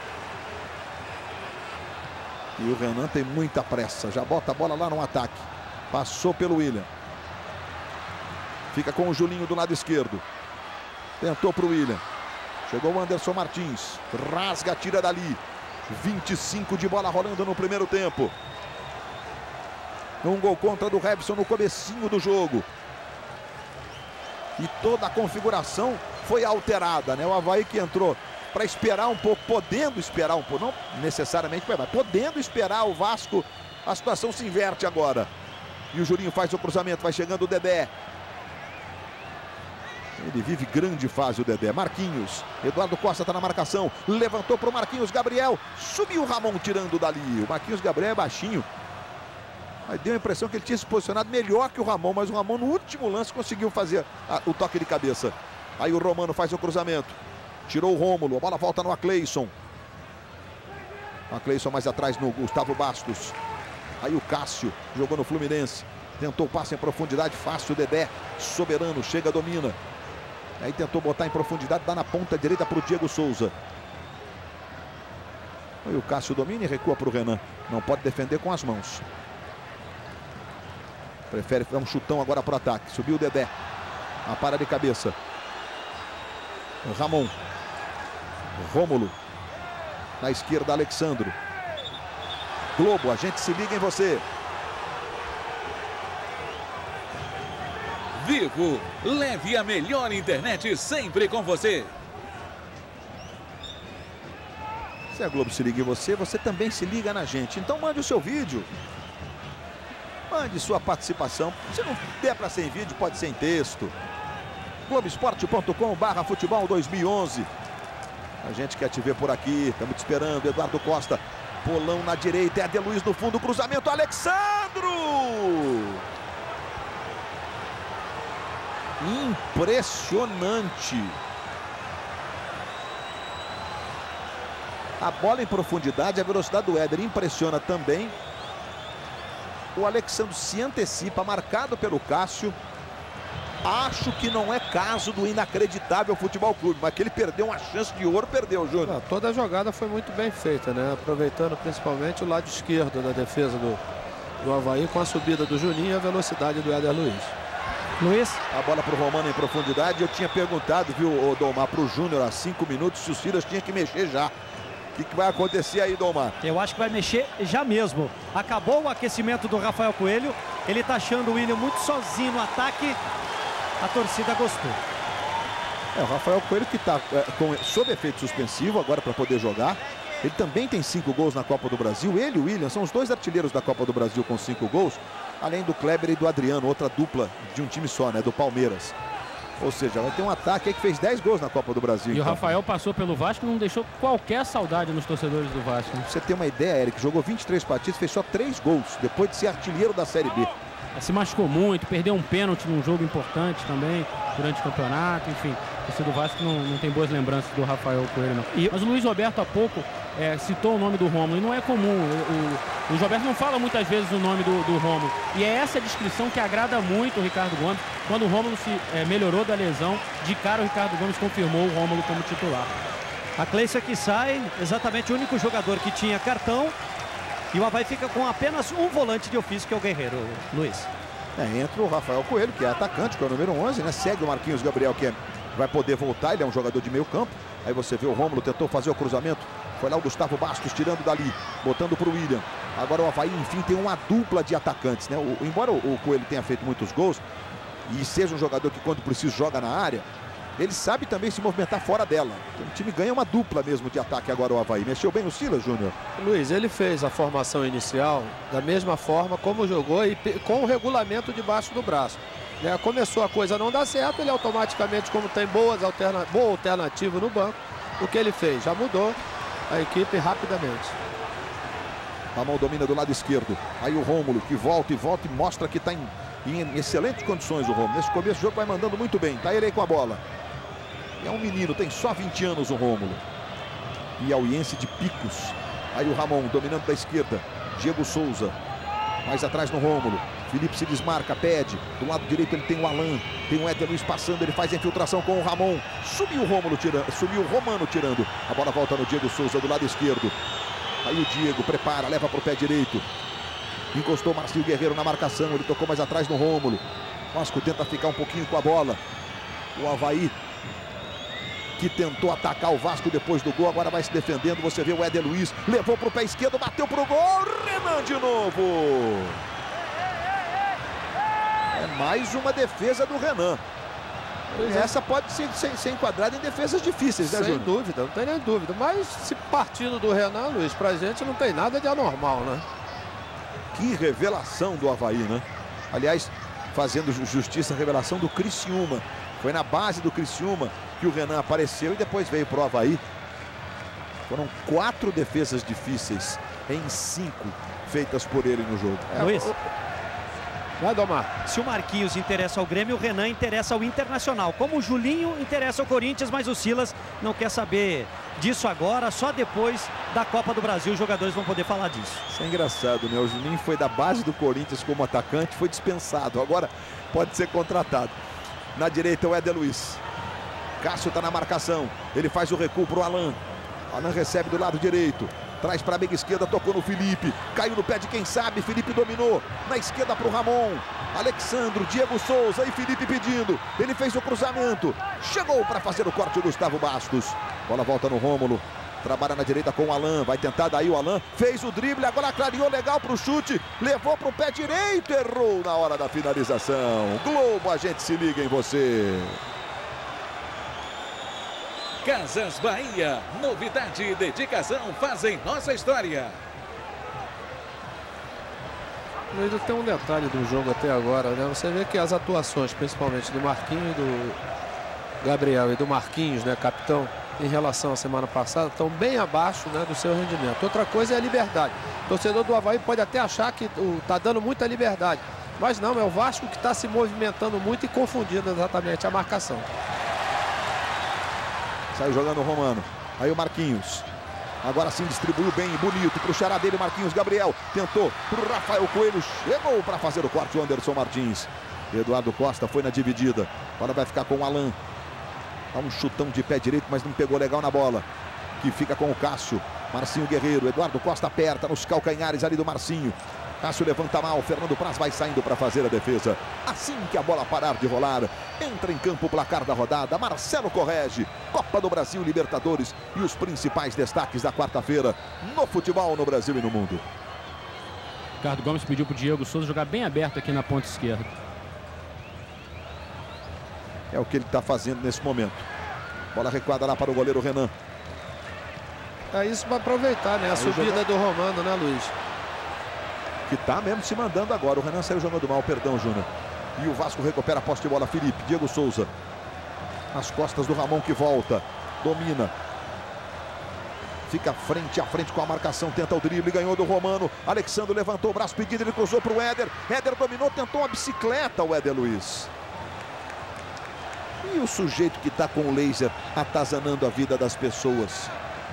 E o Renan tem muita pressa. Já bota a bola lá no ataque. Passou pelo William. Fica com o Julinho do lado esquerdo. Tentou para o William. Chegou o Anderson Martins. Rasga, tira dali. vinte e cinco de bola rolando no primeiro tempo. Um gol contra do Robson no comecinho do jogo. E toda a configuração foi alterada, né? O Avaí que entrou para esperar um pouco, podendo esperar um pouco, não necessariamente, mas podendo esperar o Vasco, a situação se inverte agora. E o Juninho faz o cruzamento, vai chegando o Dedé. Ele vive grande fase, o Dedé. Marquinhos, Eduardo Costa está na marcação, levantou para o Marquinhos Gabriel, subiu o Ramon tirando dali. O Marquinhos Gabriel é baixinho. Aí deu a impressão que ele tinha se posicionado melhor que o Ramon, mas o Ramon no último lance conseguiu fazer a, o toque de cabeça. Aí o Romano faz o cruzamento. Tirou o Rômulo, a bola volta no Acleison. O Acleison mais atrás no Gustavo Bastos. Aí o Cássio jogou no Fluminense. Tentou passe em profundidade, fácil, o Dedé. Soberano, chega, domina. Aí tentou botar em profundidade, dá na ponta direita para o Diego Souza. Aí o Cássio domina e recua para o Renan. Não pode defender com as mãos. Prefere dar um chutão agora para o ataque. Subiu o Dedé. A para de cabeça. O Ramon. Rômulo. Na esquerda, Alexandro. Globo, a gente se liga em você. Vivo, leve a melhor internet sempre com você. Se a Globo se liga em você, você também se liga na gente. Então mande o seu vídeo. Mande sua participação. Se não der para ser em vídeo, pode ser em texto. Globoesporte ponto com barra futebol dois mil e onze. A gente quer te ver por aqui. Estamos te esperando. Eduardo Costa. Polão na direita. É Adeluiz no fundo. Cruzamento. Alexandro! Impressionante. A bola em profundidade. A velocidade do Éder impressiona também. O Alexandro se antecipa. Marcado pelo Cássio. Acho que não é caso do inacreditável Futebol Clube, mas que ele perdeu uma chance de ouro, perdeu, Júnior. Toda a jogada foi muito bem feita, né? Aproveitando principalmente o lado esquerdo da defesa do, do Avaí, com a subida do Juninho e a velocidade do Éder Luiz. Luiz. A bola para o Romano em profundidade. Eu tinha perguntado, viu, o Domar, para o Júnior há cinco minutos, se os filhos tinham que mexer já. O que, que vai acontecer aí, Domar? Eu acho que vai mexer já mesmo. Acabou o aquecimento do Rafael Coelho. Ele está achando o William muito sozinho no ataque. A torcida gostou. É, o Rafael Coelho que está é, sob efeito suspensivo agora para poder jogar. Ele também tem cinco gols na Copa do Brasil. Ele e o William são os dois artilheiros da Copa do Brasil com cinco gols. Além do Kleber e do Adriano, outra dupla de um time só, né? Do Palmeiras. Ou seja, vai ter um ataque aí que fez dez gols na Copa do Brasil. E então. O Rafael passou pelo Vasco e não deixou qualquer saudade nos torcedores do Vasco. Pra você ter uma ideia, Eric, jogou vinte e três partidas, fez só três gols, depois de ser artilheiro da Série B. Se machucou muito, perdeu um pênalti num jogo importante também, durante o campeonato, enfim. O torcedor do Vasco não, não tem boas lembranças do Rafael Coelho, não. E, mas o Luiz Roberto, há pouco, é, citou o nome do Rômulo, e não é comum. O, o, o Luiz Roberto não fala muitas vezes o nome do, do Rômulo. E é essa descrição que agrada muito o Ricardo Gomes. Quando o Rômulo se é, melhorou da lesão, de cara o Ricardo Gomes confirmou o Rômulo como titular. A Cleiça que sai, exatamente o único jogador que tinha cartão. E o Avaí fica com apenas um volante de ofício, que é o Guerreiro, Luiz. É, entra o Rafael Coelho, que é atacante, que é o número onze, né? Segue o Marquinhos Gabriel, que é, vai poder voltar, ele é um jogador de meio campo. Aí você vê o Rômulo, tentou fazer o cruzamento. Foi lá o Gustavo Bastos tirando dali, botando para o William. Agora o Avaí, enfim, tem uma dupla de atacantes, né? O, embora o, o Coelho tenha feito muitos gols e seja um jogador que quando precisa joga na área, ele sabe também se movimentar fora dela. Então, o time ganha uma dupla mesmo de ataque agora o Avaí. Mexeu bem o Silas, Júnior? Luiz, ele fez a formação inicial da mesma forma como jogou e com o regulamento debaixo do braço. Né? Começou a coisa a não dar certo, ele automaticamente, como tem boas alterna boa alternativa no banco, o que ele fez? Já mudou a equipe rapidamente. Ramon domina do lado esquerdo. Aí o Rômulo que volta e volta e mostra que está em, em excelentes condições o Rômulo. Nesse começo do jogo vai mandando muito bem. Tá ele aí com a bola. É um menino, tem só vinte anos o Rômulo. Piauiense de Picos. Aí o Ramon dominando da esquerda. Diego Souza. Mais atrás no Rômulo. Felipe se desmarca, pede. Do lado direito ele tem o Alan. Tem o Éder Luiz passando, ele faz a infiltração com o Ramon. Subiu o Rômulo tirando. Subiu o Romano tirando. A bola volta no Diego Souza do lado esquerdo. Aí o Diego prepara, leva para o pé direito. Encostou o Marcinho Guerreiro na marcação. Ele tocou mais atrás no Rômulo. Vasco tenta ficar um pouquinho com a bola. O Avaí que tentou atacar o Vasco depois do gol, agora vai se defendendo. Você vê o Éder Luiz, levou para o pé esquerdo, bateu para o gol, Renan de novo. É mais uma defesa do Renan. Essa pode ser, ser, ser enquadrada em defesas difíceis, né, Sem Júnior? dúvida, não tem nem dúvida. Mas se partindo do Renan, Luiz, pra gente não tem nada de anormal, né? Que revelação do Avaí, né? Aliás, fazendo justiça, a revelação do Criciúma. Foi na base do Criciúma que o Renan apareceu e depois veio pro Avaí. Foram quatro defesas difíceis em cinco feitas por ele no jogo. É, Luiz. Vai, Domar. Se o Marquinhos interessa ao Grêmio, o Renan interessa ao Internacional. Como o Julinho interessa ao Corinthians, mas o Silas não quer saber disso agora. Só depois da Copa do Brasil os jogadores vão poder falar disso. Isso é engraçado, né? O Julinho foi da base do Corinthians como atacante, foi dispensado. Agora pode ser contratado. Na direita o Éder Luiz. Cássio está na marcação. Ele faz o recuo para o Alan. Alan recebe do lado direito. Traz para a meia esquerda, tocou no Felipe. Caiu no pé de quem sabe, Felipe dominou. Na esquerda para o Ramon. Alexandro, Diego Souza e Felipe pedindo. Ele fez o cruzamento. Chegou para fazer o corte o Gustavo Bastos. Bola volta no Rômulo. Trabalha na direita com o Alan. Vai tentar daí o Alan. Fez o drible, agora clareou legal para o chute. Levou para o pé direito. Errou na hora da finalização. Globo, a gente se liga em você. Casas Bahia, novidade e dedicação fazem nossa história. Ainda tem um detalhe do jogo até agora, né? Você vê que as atuações, principalmente do Marquinhos, do Gabriel e do Marquinhos, né, capitão, em relação à semana passada, estão bem abaixo, né, do seu rendimento. Outra coisa é a liberdade. O torcedor do Avaí pode até achar que está dando muita liberdade, mas não, é o Vasco que está se movimentando muito e confundindo exatamente a marcação. Saiu jogando o Romano. Aí o Marquinhos. Agora sim distribuiu bem, bonito. Pro xará dele, Marquinhos Gabriel. Tentou pro Rafael Coelho. Chegou para fazer o corte o Anderson Martins. Eduardo Costa foi na dividida. Agora vai ficar com o Alan. Dá um chutão de pé direito, mas não pegou legal na bola. Que fica com o Cássio. Marcinho Guerreiro. Eduardo Costa aperta nos calcanhares ali do Marcinho. Cássio levanta mal, Fernando Praz vai saindo para fazer a defesa. Assim que a bola parar de rolar, entra em campo o placar da rodada. Marcelo corrige. Copa do Brasil, Libertadores e os principais destaques da quarta-feira no futebol no Brasil e no mundo. Ricardo Gomes pediu para o Diego Souza jogar bem aberto aqui na ponta esquerda. É o que ele está fazendo nesse momento. Bola recuada lá para o goleiro Renan. É isso para aproveitar, né? A Aí subida do Romano, né, Luiz? Que tá mesmo se mandando agora. O Renan saiu jogando mal, perdão, Júnior. E o Vasco recupera a posse de bola. Felipe, Diego Souza. Nas costas do Ramon que volta. Domina. Fica frente a frente com a marcação. Tenta o drible, ganhou do Romano. Alexandre levantou o braço pedindo, ele cruzou para o Éder. Éder dominou, tentou uma bicicleta, o Éder Luiz. E o sujeito que tá com o laser atazanando a vida das pessoas.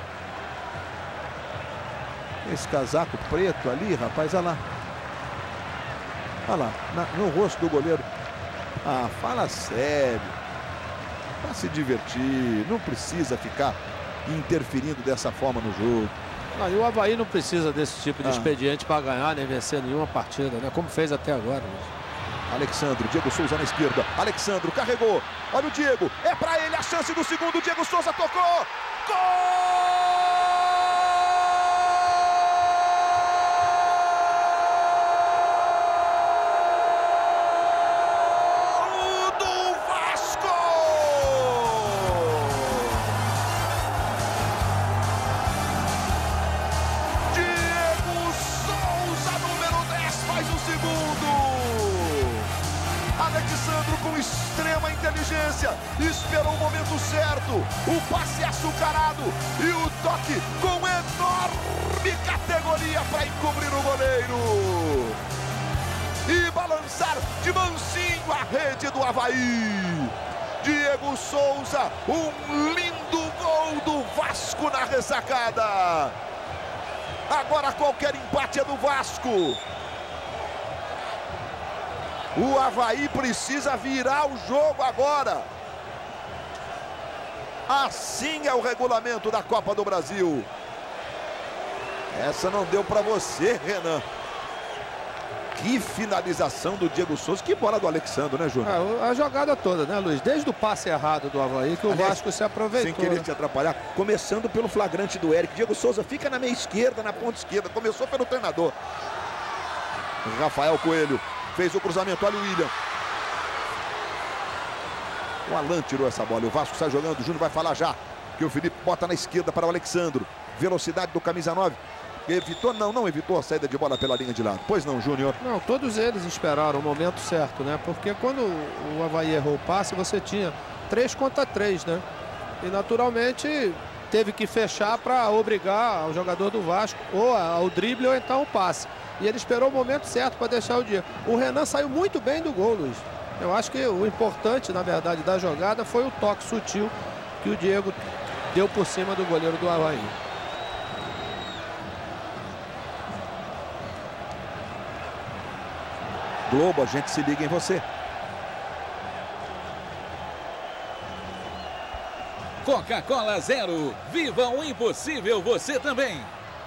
Esse casaco preto ali, rapaz, olha lá. Olha lá, na, no rosto do goleiro. Ah, fala sério. Pra se divertir, não precisa ficar interferindo dessa forma no jogo. Ah, e o Avaí não precisa desse tipo de ah. expediente para ganhar nem vencer nenhuma partida, né? Como fez até agora. Mas... Alexandre, Diego Souza na esquerda. Alexandre carregou. Olha o Diego, é pra ele a chance do segundo. Diego Souza tocou. Gol! Alexandre com extrema inteligência, esperou o momento certo, o passe açucarado e o toque com enorme categoria para encobrir o goleiro e balançar de mansinho a rede do Avaí. Diego Souza, um lindo gol do Vasco na ressacada. Agora qualquer empate é do Vasco. O Avaí precisa virar o jogo agora. Assim é o regulamento da Copa do Brasil. Essa não deu para você, Renan. Que finalização do Diego Souza. Que bola do Alexandre, né, Júnior? É, a jogada toda, né, Luiz? Desde o passe errado do Avaí que o Aliás, Vasco se aproveitou. Sem querer te atrapalhar. Começando pelo flagrante do Eric. Diego Souza fica na meia esquerda, na ponta esquerda. Começou pelo treinador. Rafael Coelho fez o cruzamento. Olha o William. O Alan tirou essa bola. O Vasco sai jogando. O Júnior vai falar já. Que o Felipe bota na esquerda para o Alexandre. Velocidade do camisa nove. Evitou? Não, não evitou a saída de bola pela linha de lado. Pois não, Júnior? Não, todos eles esperaram o momento certo, né? Porque quando o Avaí errou o passe, você tinha três contra três, né? E naturalmente teve que fechar para obrigar o jogador do Vasco ou ao drible ou então o passe. E ele esperou o momento certo para deixar o dia. O Renan saiu muito bem do gol, Luiz. Eu acho que o importante, na verdade, da jogada foi o toque sutil que o Diego deu por cima do goleiro do Avaí. Globo, a gente se liga em você. Coca-Cola Zero. Viva o impossível, você também.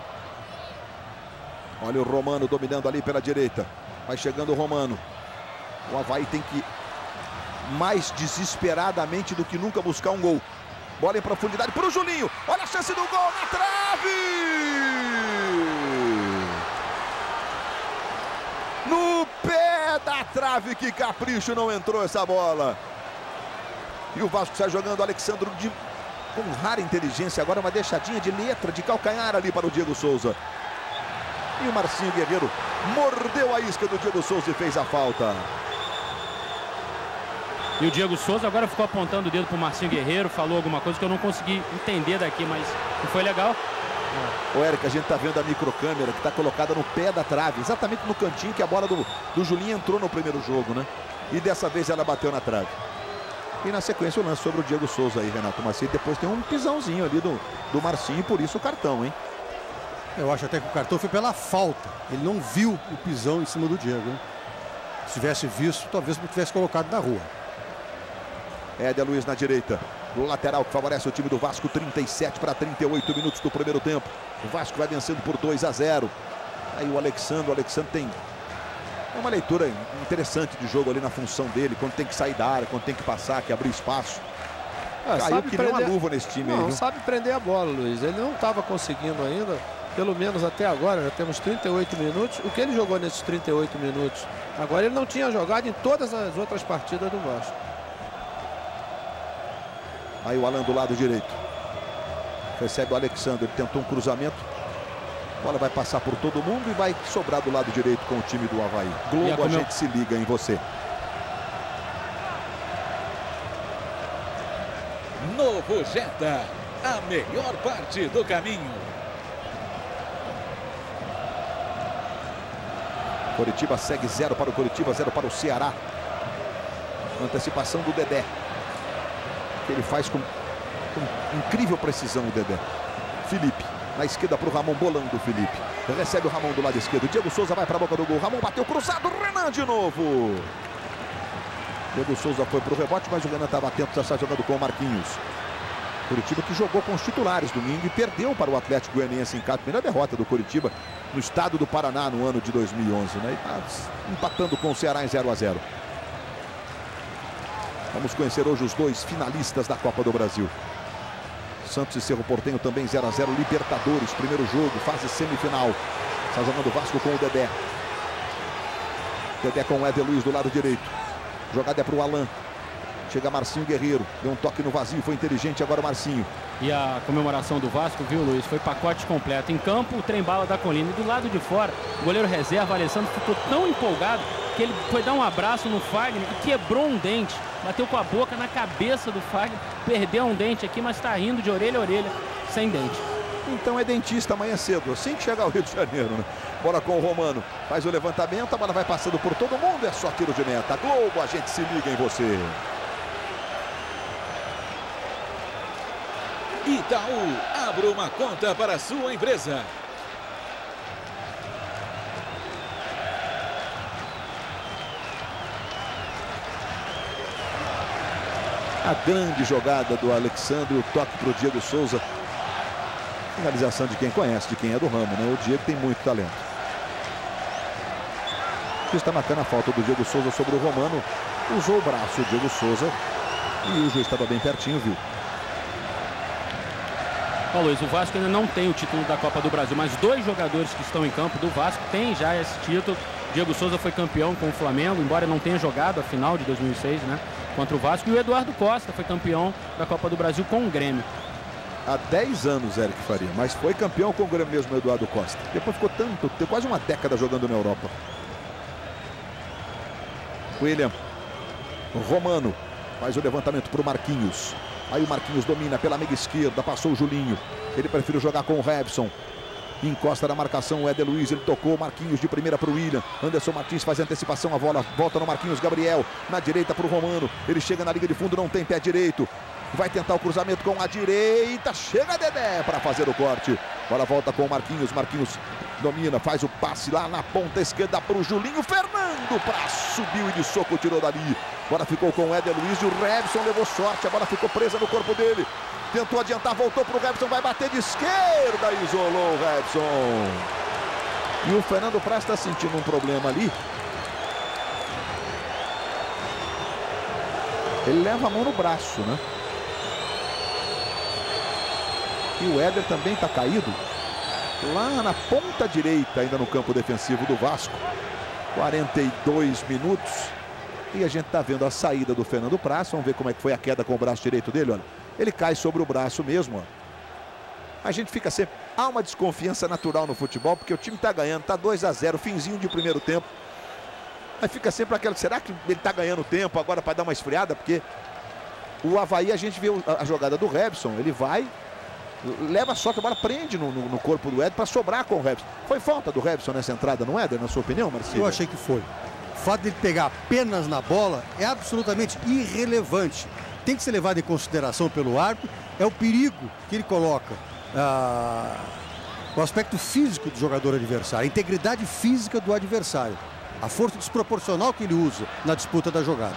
Olha o Romano dominando ali pela direita. Vai chegando o Romano. O Avaí tem que mais desesperadamente do que nunca buscar um gol. Bola em profundidade para o Julinho. Olha a chance do gol na trave! No pé da trave, que capricho, não entrou essa bola. E o Vasco sai jogando o Alexandre de, com rara inteligência. Agora uma deixadinha de letra, de calcanhar ali para o Diego Souza. E o Marcinho Guerreiro mordeu a isca do Diego Souza e fez a falta. E o Diego Souza agora ficou apontando o dedo para o Marcinho Guerreiro, falou alguma coisa que eu não consegui entender daqui, mas não foi legal. Ô, Eric, a gente tá vendo a microcâmera que tá colocada no pé da trave, exatamente no cantinho que a bola do, do Julinho entrou no primeiro jogo, né? E dessa vez ela bateu na trave. E na sequência o lance sobre o Diego Souza aí, Renato Macedo. Depois tem um pisãozinho ali do, do Marcinho e por isso o cartão, hein? Eu acho até que o cartão foi pela falta. Ele não viu o pisão em cima do Diego, hein? Se tivesse visto, talvez não tivesse colocado na rua. Éder Luiz na direita. O lateral que favorece o time do Vasco, trinta e sete para trinta e oito minutos do primeiro tempo. O Vasco vai vencendo por dois a zero. Aí o Alexandre, o Alexandre tem é uma leitura interessante de jogo ali na função dele, quando tem que sair da área, quando tem que passar, que abrir espaço. É, Caiu que nem uma prender... luva nesse time não, aí, viu? sabe prender a bola, Luiz. Ele não estava conseguindo ainda, pelo menos até agora, já temos trinta e oito minutos. O que ele jogou nesses trinta e oito minutos? Agora ele não tinha jogado em todas as outras partidas do Vasco. Aí o Alan do lado direito. Recebe o Alexandre, ele tentou um cruzamento. A bola vai passar por todo mundo e vai sobrar do lado direito com o time do Avaí. Globo, a gente eu... se liga em você. Novo Jetta, a melhor parte do caminho. Coritiba segue zero para o Coritiba, zero para o Ceará. Antecipação do Dedé. Que ele faz com, com incrível precisão o Dedé. Felipe, na esquerda para o Ramon, bolando o Felipe. Recebe o Ramon do lado esquerdo. Diego Souza vai para a boca do gol. Ramon bateu cruzado, Renan de novo. Diego Souza foi para o rebote, mas o Renan estava atento, já está jogando com o Marquinhos. Curitiba que jogou com os titulares domingo e perdeu para o Atlético Goianiense em casa. Primeira derrota do Curitiba no estado do Paraná no ano de dois mil e onze, né? E está empatando com o Ceará em zero a zero. Vamos conhecer hoje os dois finalistas da Copa do Brasil. Santos e Cerro Porteño também zero a zero. Libertadores, primeiro jogo, fase semifinal. Está jogando o Vasco com o Dedé. Dedé com o Éder Luiz do lado direito. Jogada é para o Alan. Chega Marcinho Guerreiro. Deu um toque no vazio, foi inteligente agora o Marcinho. E a comemoração do Vasco, viu, Luiz? Foi pacote completo. Em campo, o trem-bala da Colina. E do lado de fora, o goleiro reserva, Alessandro, ficou tão empolgado que ele foi dar um abraço no Fagner e quebrou um dente. Bateu com a boca na cabeça do Fagner. Perdeu um dente aqui, mas está rindo de orelha a orelha, sem dente. Então é dentista amanhã cedo, assim que chegar ao Rio de Janeiro, né? Bola com o Romano. Faz o levantamento, a bola vai passando por todo mundo. É só tiro de meta. Globo, a gente se liga em você. Itaú, abra uma conta para a sua empresa. A grande jogada do Alexandre, o toque para o Diego Souza. Finalização de quem conhece, de quem é do ramo, né? O Diego tem muito talento. juiz está marcando a falta do Diego Souza sobre o Romano. Usou o braço o Diego Souza e o juiz estava bem pertinho, viu? Ó, Luiz, o Vasco ainda não tem o título da Copa do Brasil, mas dois jogadores que estão em campo do Vasco têm já esse título. Diego Souza foi campeão com o Flamengo, embora não tenha jogado a final de dois mil e seis, né, contra o Vasco. E o Eduardo Costa foi campeão da Copa do Brasil com o Grêmio. Há dez anos, Eric Faria, mas foi campeão com o Grêmio mesmo, o Eduardo Costa. Depois ficou tanto, tem quase uma década jogando na Europa. William Romano faz o levantamento para o Marquinhos. Aí o Marquinhos domina pela meia esquerda, passou o Julinho. Ele prefere jogar com o Robson. Encosta na marcação o Éder Luiz, ele tocou, Marquinhos de primeira para o William. Anderson Martins faz a antecipação, a bola volta no Marquinhos, Gabriel na direita para o Romano. Ele chega na linha de fundo, não tem pé direito. Vai tentar o cruzamento com a direita, chega Dedé para fazer o corte. Bola volta com o Marquinhos, Marquinhos domina, faz o passe lá na ponta esquerda para o Julinho. Fernando para subiu e de soco tirou dali. Bola ficou com o Éder Luiz e o Robson levou sorte, a bola ficou presa no corpo dele. Tentou adiantar, voltou para o Robson, vai bater de esquerda, isolou o Robson. E o Fernando Praz está sentindo um problema ali. Ele leva a mão no braço, né? E o Éder também está caído lá na ponta direita, ainda no campo defensivo do Vasco. quarenta e dois minutos. E a gente está vendo a saída do Fernando Praz. Vamos ver como é que foi a queda com o braço direito dele, olha. Ele cai sobre o braço mesmo, ó. A gente fica sempre... Há uma desconfiança natural no futebol, porque o time está ganhando, está dois a zero, finzinho de primeiro tempo. Aí fica sempre aquela... Será que ele está ganhando tempo agora para dar uma esfriada? Porque o Avaí, a gente vê a jogada do Robson, ele vai... Leva só que a bola prende no, no, no corpo do Éder para sobrar com o Robson. Foi falta do Robson nessa entrada no Éder, na sua opinião, Marcelo? Eu achei que foi. O fato dele pegar apenas na bola é absolutamente irrelevante. Tem que ser levado em consideração pelo árbitro. É o perigo que ele coloca. Ah, o aspecto físico do jogador adversário, a integridade física do adversário. A força desproporcional que ele usa na disputa da jogada.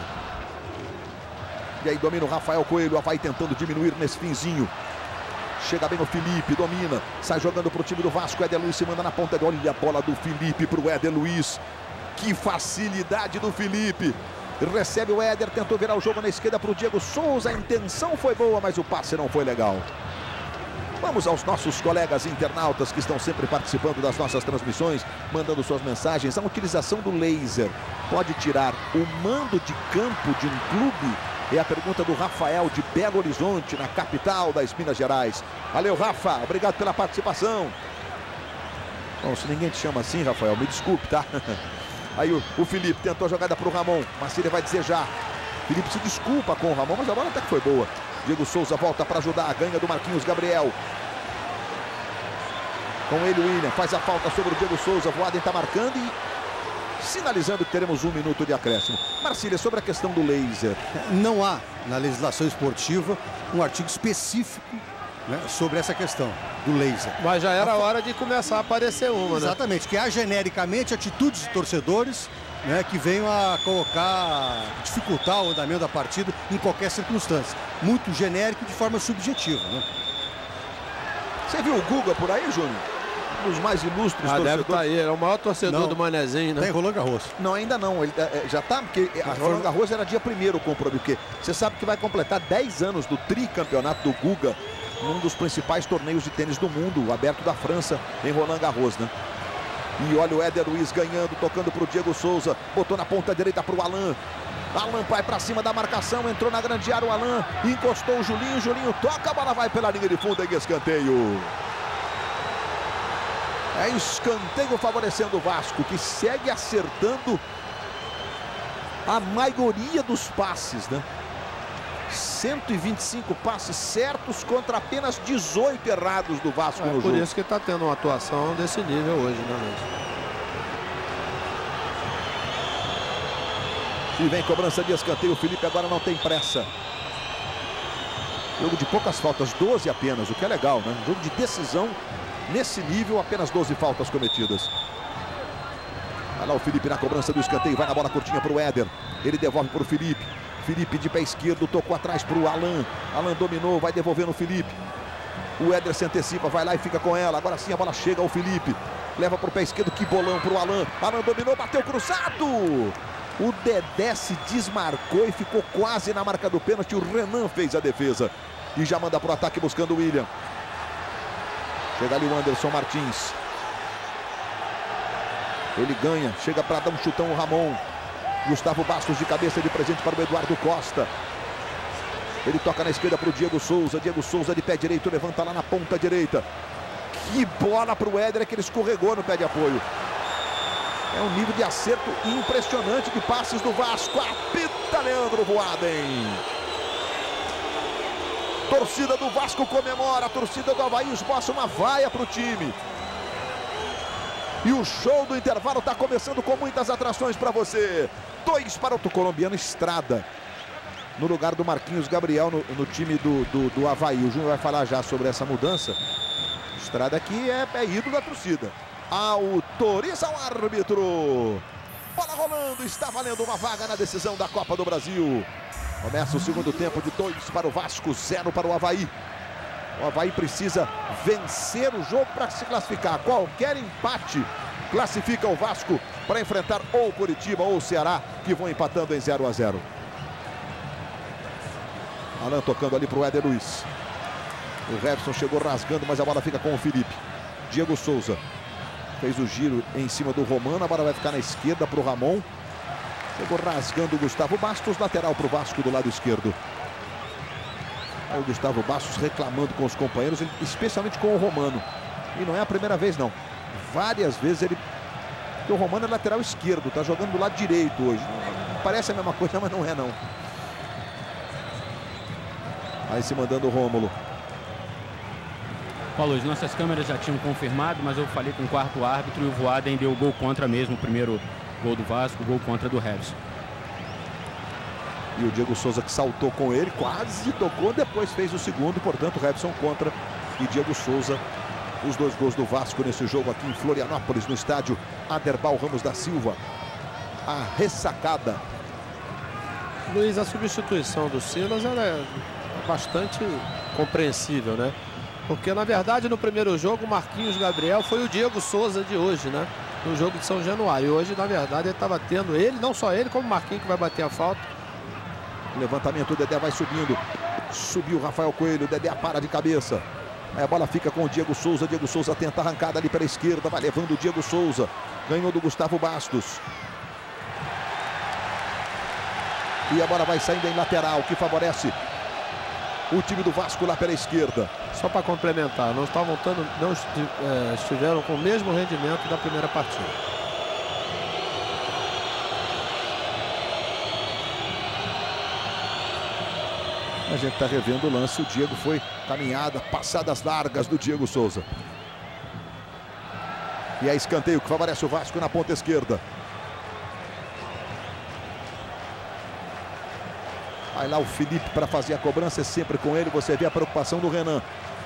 E aí domina o Rafael Coelho, vai tentando diminuir nesse finzinho. Chega bem o Felipe, domina, sai jogando para o time do Vasco. Éder Luiz se manda na ponta. Olha a bola do Felipe para o Éder Luiz. Que facilidade do Felipe. Recebe o Éder, tentou virar o jogo na esquerda para o Diego Souza. A intenção foi boa, mas o passe não foi legal. Vamos aos nossos colegas internautas que estão sempre participando das nossas transmissões, mandando suas mensagens. A utilização do laser pode tirar o mando de campo de um clube? É a pergunta do Rafael de Belo Horizonte, na capital das Minas Gerais. Valeu, Rafa. Obrigado pela participação. Bom, se ninguém te chama assim, Rafael, me desculpe, tá? Aí o, o Felipe tentou a jogada para o Ramon. Marcília vai dizer já. Felipe se desculpa com o Ramon, mas a bola até que foi boa. Diego Souza volta para ajudar. Ganha do Marquinhos Gabriel. Com ele o William. Faz a falta sobre o Diego Souza. O Voaden está marcando e sinalizando que teremos um minuto de acréscimo. Marcília, sobre a questão do laser. Não há na legislação esportiva um artigo específico, né, sobre essa questão do laser. Mas já era hora de começar a aparecer uma, né? Exatamente, que há genericamente atitudes de torcedores, né, que venham a colocar, dificultar o andamento da partida em qualquer circunstância. Muito genérico de forma subjetiva, né? Você viu o Guga por aí, Júnior? Um dos mais ilustres ah, torcedores. Deve estar aí, é o maior torcedor não, do Manezinho, né? Tem Roland Garros. Não, ainda não. Ele, é, já tá, porque a Roland Garros era dia primeiro o compromisso. Porque você sabe que vai completar dez anos do tricampeonato do Guga, num dos principais torneios de tênis do mundo, o aberto da França, em Roland Garros, né? E olha o Éder Luiz ganhando, tocando para o Diego Souza, botou na ponta direita para o Alain. Alain vai para cima da marcação, entrou na grande área o Alain, encostou o Julinho, Julinho toca, a bola vai pela linha de fundo em escanteio. É escanteio favorecendo o Vasco, que segue acertando a maioria dos passes, né? cento e vinte e cinco passes certos contra apenas dezoito errados do Vasco é no por jogo. isso que está tendo uma atuação desse nível hoje, né, Luiz? E vem cobrança de escanteio, o Felipe agora não tem pressa. Jogo de poucas faltas, doze apenas, o que é legal, né? Jogo de decisão, nesse nível, apenas doze faltas cometidas. Vai lá o Felipe na cobrança do escanteio, vai na bola curtinha para o Éder. Ele devolve para o Felipe. Felipe de pé esquerdo, tocou atrás para o Alain. Alain dominou, vai devolver no Felipe. O Éder se antecipa, vai lá e fica com ela. Agora sim a bola chega ao Felipe. Leva para o pé esquerdo, que bolão para o Alan. Alan dominou, bateu cruzado. O Dedé se desmarcou e ficou quase na marca do pênalti. O Renan fez a defesa. E já manda para o ataque buscando o William. Chega ali o Anderson Martins. Ele ganha, chega para dar um chutão o Ramon. Gustavo Bastos de cabeça de presente para o Eduardo Costa. Ele toca na esquerda para o Diego Souza. Diego Souza de pé direito, levanta lá na ponta direita. Que bola para o Éder, que ele escorregou no pé de apoio. É um nível de acerto impressionante de passes do Vasco. Apita Leandro Voaden. Torcida do Vasco comemora, a torcida do Avaí esboça uma vaia para o time. E o show do intervalo está começando com muitas atrações para você. Dois para o colombiano Estrada. No lugar do Marquinhos Gabriel no, no time do, do, do Avaí. O Júnior vai falar já sobre essa mudança. Estrada aqui é, é ídolo da torcida. Autoriza o árbitro. Bola rolando, está valendo uma vaga na decisão da Copa do Brasil. Começa o segundo tempo de dois para o Vasco, zero para o Avaí. O Avaí precisa vencer o jogo para se classificar. Qualquer empate classifica o Vasco para enfrentar ou Curitiba ou o Ceará, que vão empatando em zero a zero. Alan tocando ali para o Éder Luiz. O Revson chegou rasgando, mas a bola fica com o Felipe. Diego Souza fez o giro em cima do Romano. A bola vai ficar na esquerda para o Ramon. Chegou rasgando o Gustavo Bastos. Lateral para o Vasco do lado esquerdo. Aí o Gustavo Bastos reclamando com os companheiros, especialmente com o Romano. E não é a primeira vez, não. Várias vezes ele... Porque o Romano é lateral esquerdo. Está jogando do lado direito hoje. Parece a mesma coisa, mas não é, não. Aí se mandando o Rômulo. Paulo, as nossas câmeras já tinham confirmado, mas eu falei com o quarto árbitro e o Voaden deu gol contra mesmo. O primeiro gol do Vasco, gol contra do Revson. E o Diego Souza que saltou com ele, quase tocou, depois fez o segundo. Portanto, Revson contra e Diego Souza. Os dois gols do Vasco nesse jogo aqui em Florianópolis, no estádio Aderbal Ramos da Silva. A ressacada. Luiz, a substituição do Silas ela é bastante compreensível, né? Porque, na verdade, no primeiro jogo, o Marquinhos Gabriel foi o Diego Souza de hoje, né? No jogo de São Januário. E hoje, na verdade, ele estava tendo ele, não só ele, como o Marquinhos que vai bater a falta. Levantamento, o Dedé vai subindo. Subiu o Rafael Coelho, o Dedé para de cabeça. Aí a bola fica com o Diego Souza. Diego Souza tenta a arrancada ali pela esquerda. Vai levando o Diego Souza. Ganhou do Gustavo Bastos. E a bola vai saindo em lateral, que favorece o time do Vasco lá pela esquerda. Só para complementar, não estavam tando, não é, estiveram com o mesmo rendimento da primeira partida. A gente está revendo o lance. O Diego foi caminhada, passadas largas do Diego Souza. E é escanteio que favorece o Vasco na ponta esquerda. Vai lá o Felipe para fazer a cobrança, é sempre com ele. Você vê a preocupação do Renan.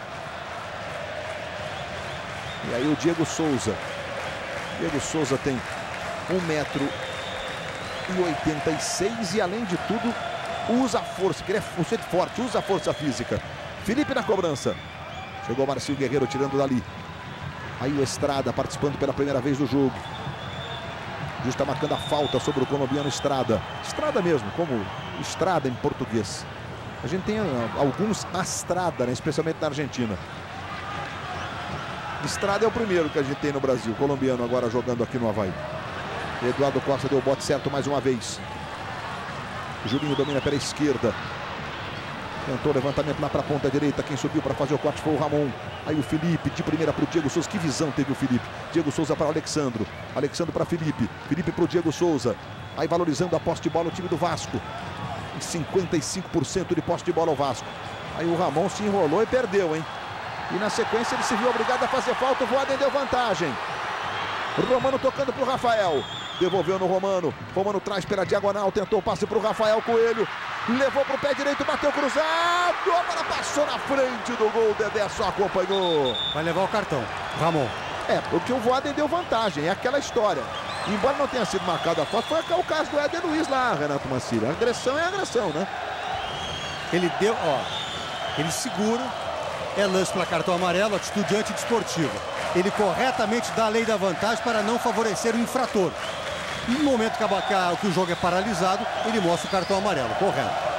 E aí o Diego Souza. Diego Souza tem um metro e oitenta e seis e, além de tudo, usa a força, que ele é forte, usa a força física. Felipe na cobrança. Chegou o Marcinho Guerreiro tirando dali. Aí o Estrada participando pela primeira vez do jogo. Juiz está marcando a falta sobre o colombiano Estrada. Estrada mesmo, como Estrada em português. A gente tem alguns Astrada, né? Especialmente na Argentina. Estrada é o primeiro que a gente tem no Brasil. Colombiano agora jogando aqui no Avaí. Eduardo Costa deu o bote certo mais uma vez. Julinho domina pela esquerda. Tentou levantamento lá para a ponta direita. Quem subiu para fazer o corte foi o Ramon. Aí o Felipe de primeira para o Diego Souza. Que visão teve o Felipe. Diego Souza para o Alexandro. Alexandro para Felipe. Felipe para o Diego Souza. Aí valorizando a posse de bola o time do Vasco. Em cinquenta e cinco por cento de posse de bola o Vasco. Aí o Ramon se enrolou e perdeu, hein? E na sequência ele se viu obrigado a fazer falta. O Voaden deu vantagem. O Romano tocando para o Rafael. Devolveu no Romano. Romano traz pela diagonal. Tentou o passe para o Rafael Coelho. Levou para o pé direito. Bateu cruzado. A bola passou na frente do gol. O Dedé só acompanhou. Vai levar o cartão, Ramon. É, porque o Voaden deu vantagem. É aquela história. Embora não tenha sido marcado a falta, foi o caso do Éder Luiz lá, Renato Mancini. A agressão é agressão, né? Ele deu, ó. Ele segura. É lance para cartão amarelo. Atitude antidesportiva. ele corretamente dá a lei da vantagem para não favorecer o infrator. No momento que, a, que o jogo é paralisado, ele mostra o cartão amarelo, correto.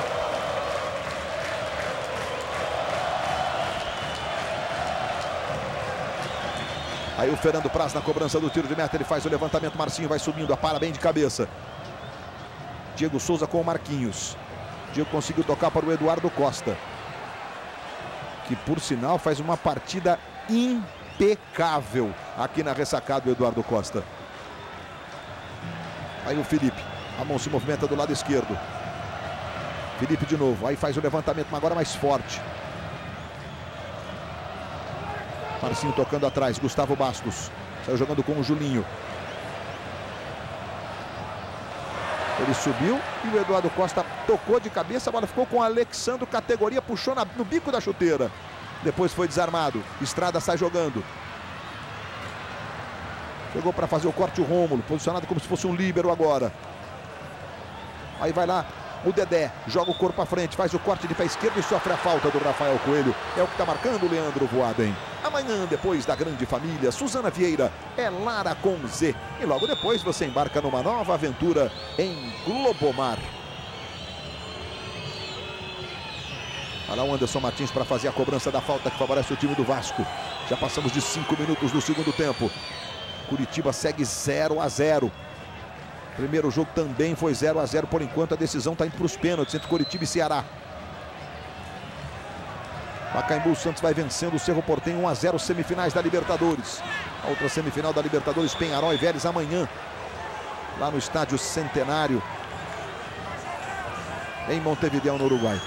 Aí o Fernando Praz na cobrança do tiro de meta, ele faz o levantamento, Marcinho vai subindo, apara bem de cabeça. Diego Souza com o Marquinhos. Diego conseguiu tocar para o Eduardo Costa, que por sinal faz uma partida impecável aqui na ressacada do Eduardo Costa. Aí o Felipe, a mão se movimenta do lado esquerdo. Felipe de novo, aí faz o levantamento, mas agora mais forte. Marcinho tocando atrás, Gustavo Bastos. Saiu jogando com o Julinho. Ele subiu e o Eduardo Costa tocou de cabeça, a bola ficou com o Alexandro, categoria, puxou na, no bico da chuteira. Depois foi desarmado, Estrada sai jogando. Chegou para fazer o corte o Rômulo, posicionado como se fosse um líbero agora. Aí vai lá o Dedé, joga o corpo à frente, faz o corte de pé esquerdo e sofre a falta do Rafael Coelho. É o que está marcando o Leandro Voaden. Amanhã, depois da grande família, Suzana Vieira é Lara com Z. E logo depois você embarca numa nova aventura em Globomar. Olha lá o Anderson Martins para fazer a cobrança da falta que favorece o time do Vasco. Já passamos de cinco minutos do segundo tempo. Curitiba segue zero a zero. Primeiro jogo também foi zero a zero. Por enquanto a decisão está indo para os pênaltis entre Curitiba e Ceará. Pacaembu, Santos vai vencendo o Cerro Porteño um a zero, semifinais da Libertadores. A outra semifinal da Libertadores, Penharol e Vélez amanhã, lá no estádio Centenário, em Montevideo, no Uruguai.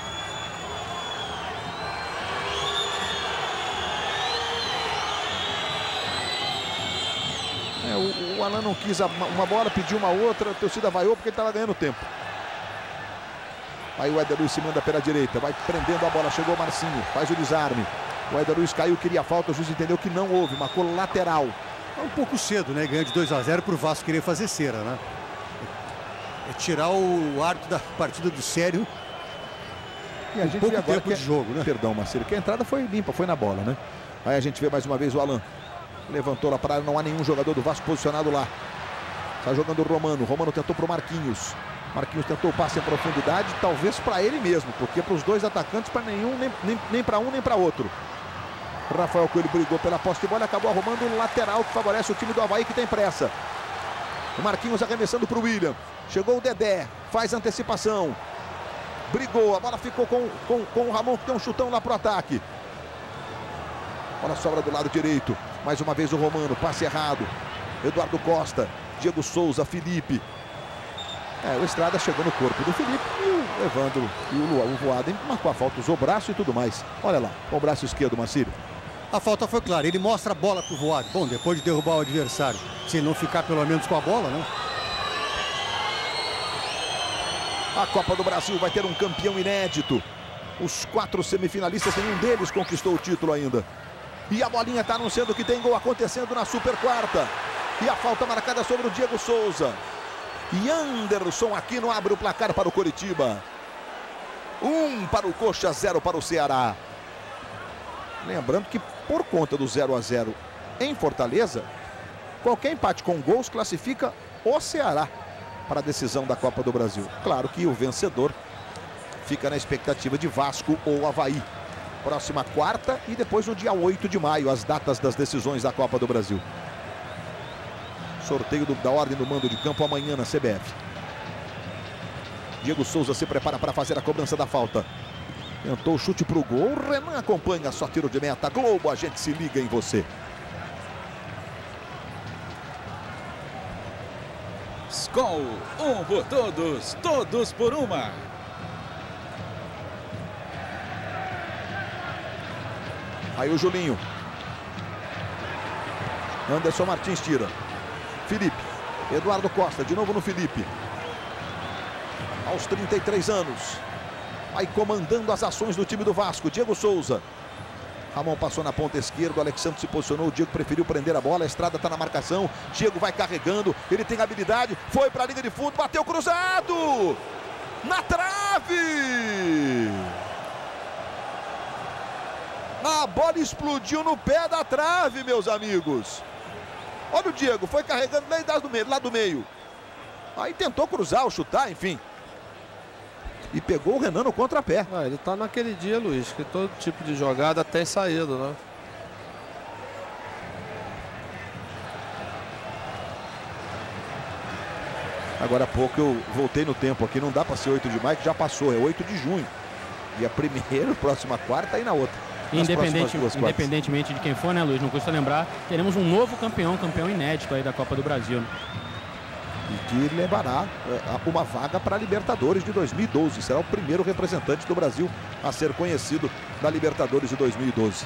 É, o, o Alan não quis uma, uma bola, pediu uma outra, a torcida vaiou porque ele estava ganhando tempo. Aí o Éder Luiz se manda pela direita, vai prendendo a bola, chegou o Marcinho, faz o desarme. O Éder Luiz caiu, queria falta, o juiz entendeu que não houve, marcou lateral. É um pouco cedo, né? Ganhando de dois a zero para o Vasco querer fazer cera, né? É tirar o árbitro da partida do sério. E a gente pouco vê agora tempo que... de jogo, né? Perdão, Marcelo, que a entrada foi limpa, foi na bola, né? Aí a gente vê mais uma vez o Alan. Levantou lá para área, não há nenhum jogador do Vasco posicionado lá. Está jogando o Romano, Romano tentou para o Marquinhos. Marquinhos tentou o passe em profundidade, talvez para ele mesmo, porque para os dois atacantes, para nenhum, nem, nem, nem para um, nem para outro. Rafael Coelho brigou pela posse de bola e acabou arrumando um lateral que favorece o time do Avaí, que tem pressa. O Marquinhos arremessando para o William. Chegou o Dedé, faz antecipação. Brigou, a bola ficou com, com, com o Ramon, que tem um chutão lá para o ataque. Bola sobra do lado direito. Mais uma vez o Romano, passe errado. Eduardo Costa, Diego Souza, Felipe. É, o Estrada chegou no corpo do Felipe e o Evandro e o Voaden marcou a falta, usou o braço e tudo mais. Olha lá, com o braço esquerdo, Marcílio. A falta foi clara, ele mostra a bola pro Voaden. Bom, depois de derrubar o adversário, se ele não ficar pelo menos com a bola, né? A Copa do Brasil vai ter um campeão inédito. Os quatro semifinalistas, nenhum deles conquistou o título ainda. E a bolinha está anunciando que tem gol acontecendo na Super Quarta. E a falta marcada sobre o Diego Souza. E Anderson Aquino abre o placar para o Coritiba. Um para o Coxa, zero para o Ceará. Lembrando que por conta do zero a zero em Fortaleza, qualquer empate com gols classifica o Ceará para a decisão da Copa do Brasil. Claro que o vencedor fica na expectativa de Vasco ou Avaí. Próxima quarta e depois no dia oito de maio, as datas das decisões da Copa do Brasil. Sorteio do, da ordem do mando de campo amanhã na C B F. Diego Souza se prepara para fazer a cobrança da falta. Tentou o chute para o gol. Renan acompanha, só tiro de meta. Globo, a gente se liga em você. Skol, um por todos, todos por uma. Aí o Julinho. Anderson Martins tira. Felipe. Eduardo Costa, de novo no Felipe. Aos trinta e três anos. Vai comandando as ações do time do Vasco. Diego Souza. Ramon passou na ponta esquerda, o Alexandre se posicionou, o Diego preferiu prender a bola, a Estrada está na marcação, Diego vai carregando, ele tem habilidade, foi para a linha de fundo, bateu cruzado! Na trave! A bola explodiu no pé da trave, meus amigos. Olha o Diego, foi carregando lá do meio, lá do meio. Aí tentou cruzar ou chutar, enfim. E pegou o Renan no contrapé. Ah, ele tá naquele dia, Luiz, que todo tipo de jogada tem saído, né? Agora há pouco eu voltei no tempo aqui, não dá para ser oito de maio, que já passou, é oito de junho. Dia primeiro, próxima quarta e na outra. Independente, independentemente de quem for, né, Luiz? Não custa lembrar, teremos um novo campeão, campeão inédito aí da Copa do Brasil. Né? E que levará é, uma vaga para a Libertadores de dois mil e doze. Será o primeiro representante do Brasil a ser conhecido da Libertadores de dois mil e doze.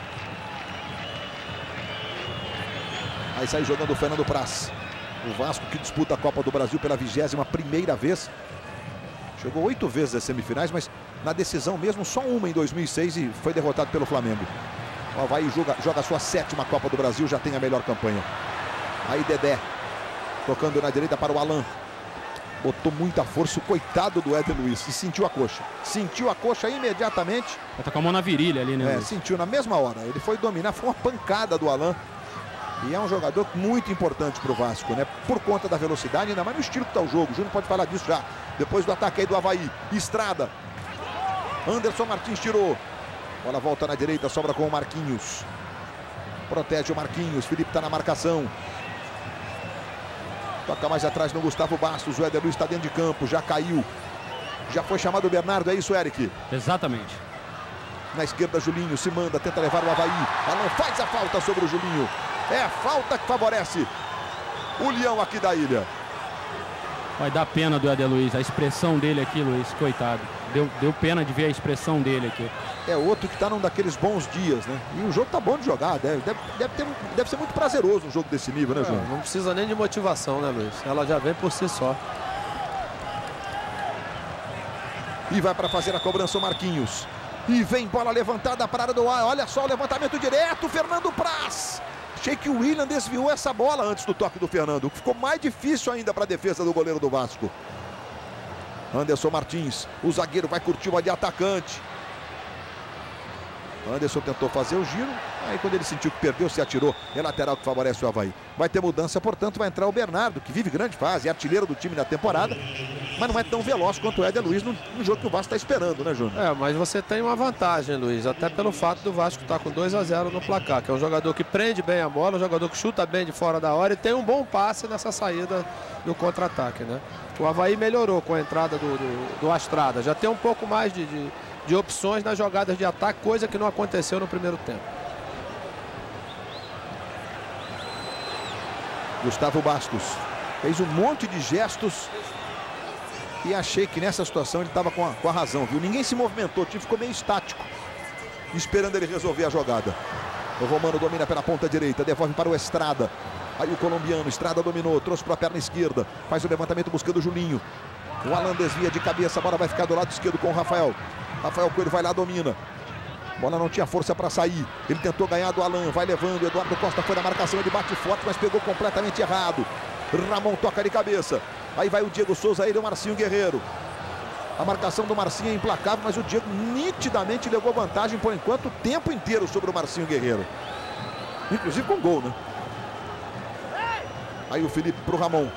Aí sai jogando o Fernando Praz. O Vasco que disputa a Copa do Brasil pela vigésima primeira vez. Chegou oito vezes às semifinais, mas na decisão mesmo só uma em dois mil e seis e foi derrotado pelo Flamengo. O Avaí joga, joga a sua sétima Copa do Brasil, já tem a melhor campanha. Aí Dedé, tocando na direita para o Alan. Botou muita força, o coitado do Éder Luiz. E sentiu a coxa. Sentiu a coxa imediatamente. Vai tá com a mão na virilha ali, né, É, Luiz? sentiu na mesma hora. Ele foi dominar, foi uma pancada do Alan. E é um jogador muito importante para o Vasco, né? Por conta da velocidade, ainda mais no estilo que está o jogo. O Júnior pode falar disso já. Depois do ataque aí do Avaí. Estrada. Anderson Martins tirou. Bola volta na direita, sobra com o Marquinhos. Protege o Marquinhos. Felipe está na marcação. Toca mais atrás no Gustavo Bastos. O Éder Luiz está dentro de campo. Já caiu. Já foi chamado o Bernardo. É isso, Eric? Exatamente. Na esquerda, Julinho se manda. Tenta levar o Avaí. Alan faz a falta sobre o Julinho. É a falta que favorece o Leão aqui da ilha. Vai dar pena do Éder Luiz. A expressão dele aqui, Luiz, coitado. Deu, deu pena de ver a expressão dele aqui. É outro que está num daqueles bons dias, né? E o jogo tá bom de jogar. Deve, deve, deve, ter, deve ser muito prazeroso um jogo desse nível, né, João? É, não precisa nem de motivação, né, Luiz? Ela já vem por si só. E vai para fazer a cobrança o Marquinhos. E vem bola levantada para a área do ar. Olha só o levantamento direto. Fernando Praz. Achei que o William desviou essa bola antes do toque do Fernando. Ficou mais difícil ainda para a defesa do goleiro do Vasco. Anderson Martins. O zagueiro vai curtir o de atacante. Anderson tentou fazer o giro. Aí quando ele sentiu que perdeu, se atirou. É lateral que favorece o Avaí. Vai ter mudança, portanto vai entrar o Bernardo, que vive grande fase. É artilheiro do time na temporada. Mas não é tão veloz quanto o Éder Luiz no, no jogo que o Vasco está esperando, né, Júnior? É, mas você tem uma vantagem, Luiz. Até pelo fato do Vasco estar com dois a zero no placar. Que é um jogador que prende bem a bola. Um jogador que chuta bem de fora da hora. E tem um bom passe nessa saída do contra-ataque, né? O Avaí melhorou com a entrada do, do, do Astrada. Já tem um pouco mais de... de... de opções nas jogadas de ataque, coisa que não aconteceu no primeiro tempo. Gustavo Bastos fez um monte de gestos e achei que nessa situação ele estava com, com a razão, viu? Ninguém se movimentou, o time ficou meio estático, esperando ele resolver a jogada. O Romano domina pela ponta direita, devolve para o Estrada. Aí o colombiano, Estrada dominou, trouxe para a perna esquerda, faz o levantamento buscando o Julinho. O Alan desvia de cabeça, a bola vai ficar do lado esquerdo com o Rafael. Rafael Coelho vai lá, domina. Bola não tinha força para sair. Ele tentou ganhar do Alan, vai levando. Eduardo Costa foi na marcação, ele bate forte, mas pegou completamente errado. Ramon toca de cabeça. Aí vai o Diego Souza, ele é o Marcinho Guerreiro. A marcação do Marcinho é implacável, mas o Diego nitidamente levou vantagem por enquanto o tempo inteiro sobre o Marcinho Guerreiro. Inclusive com gol, né? Aí o Felipe pro Ramon.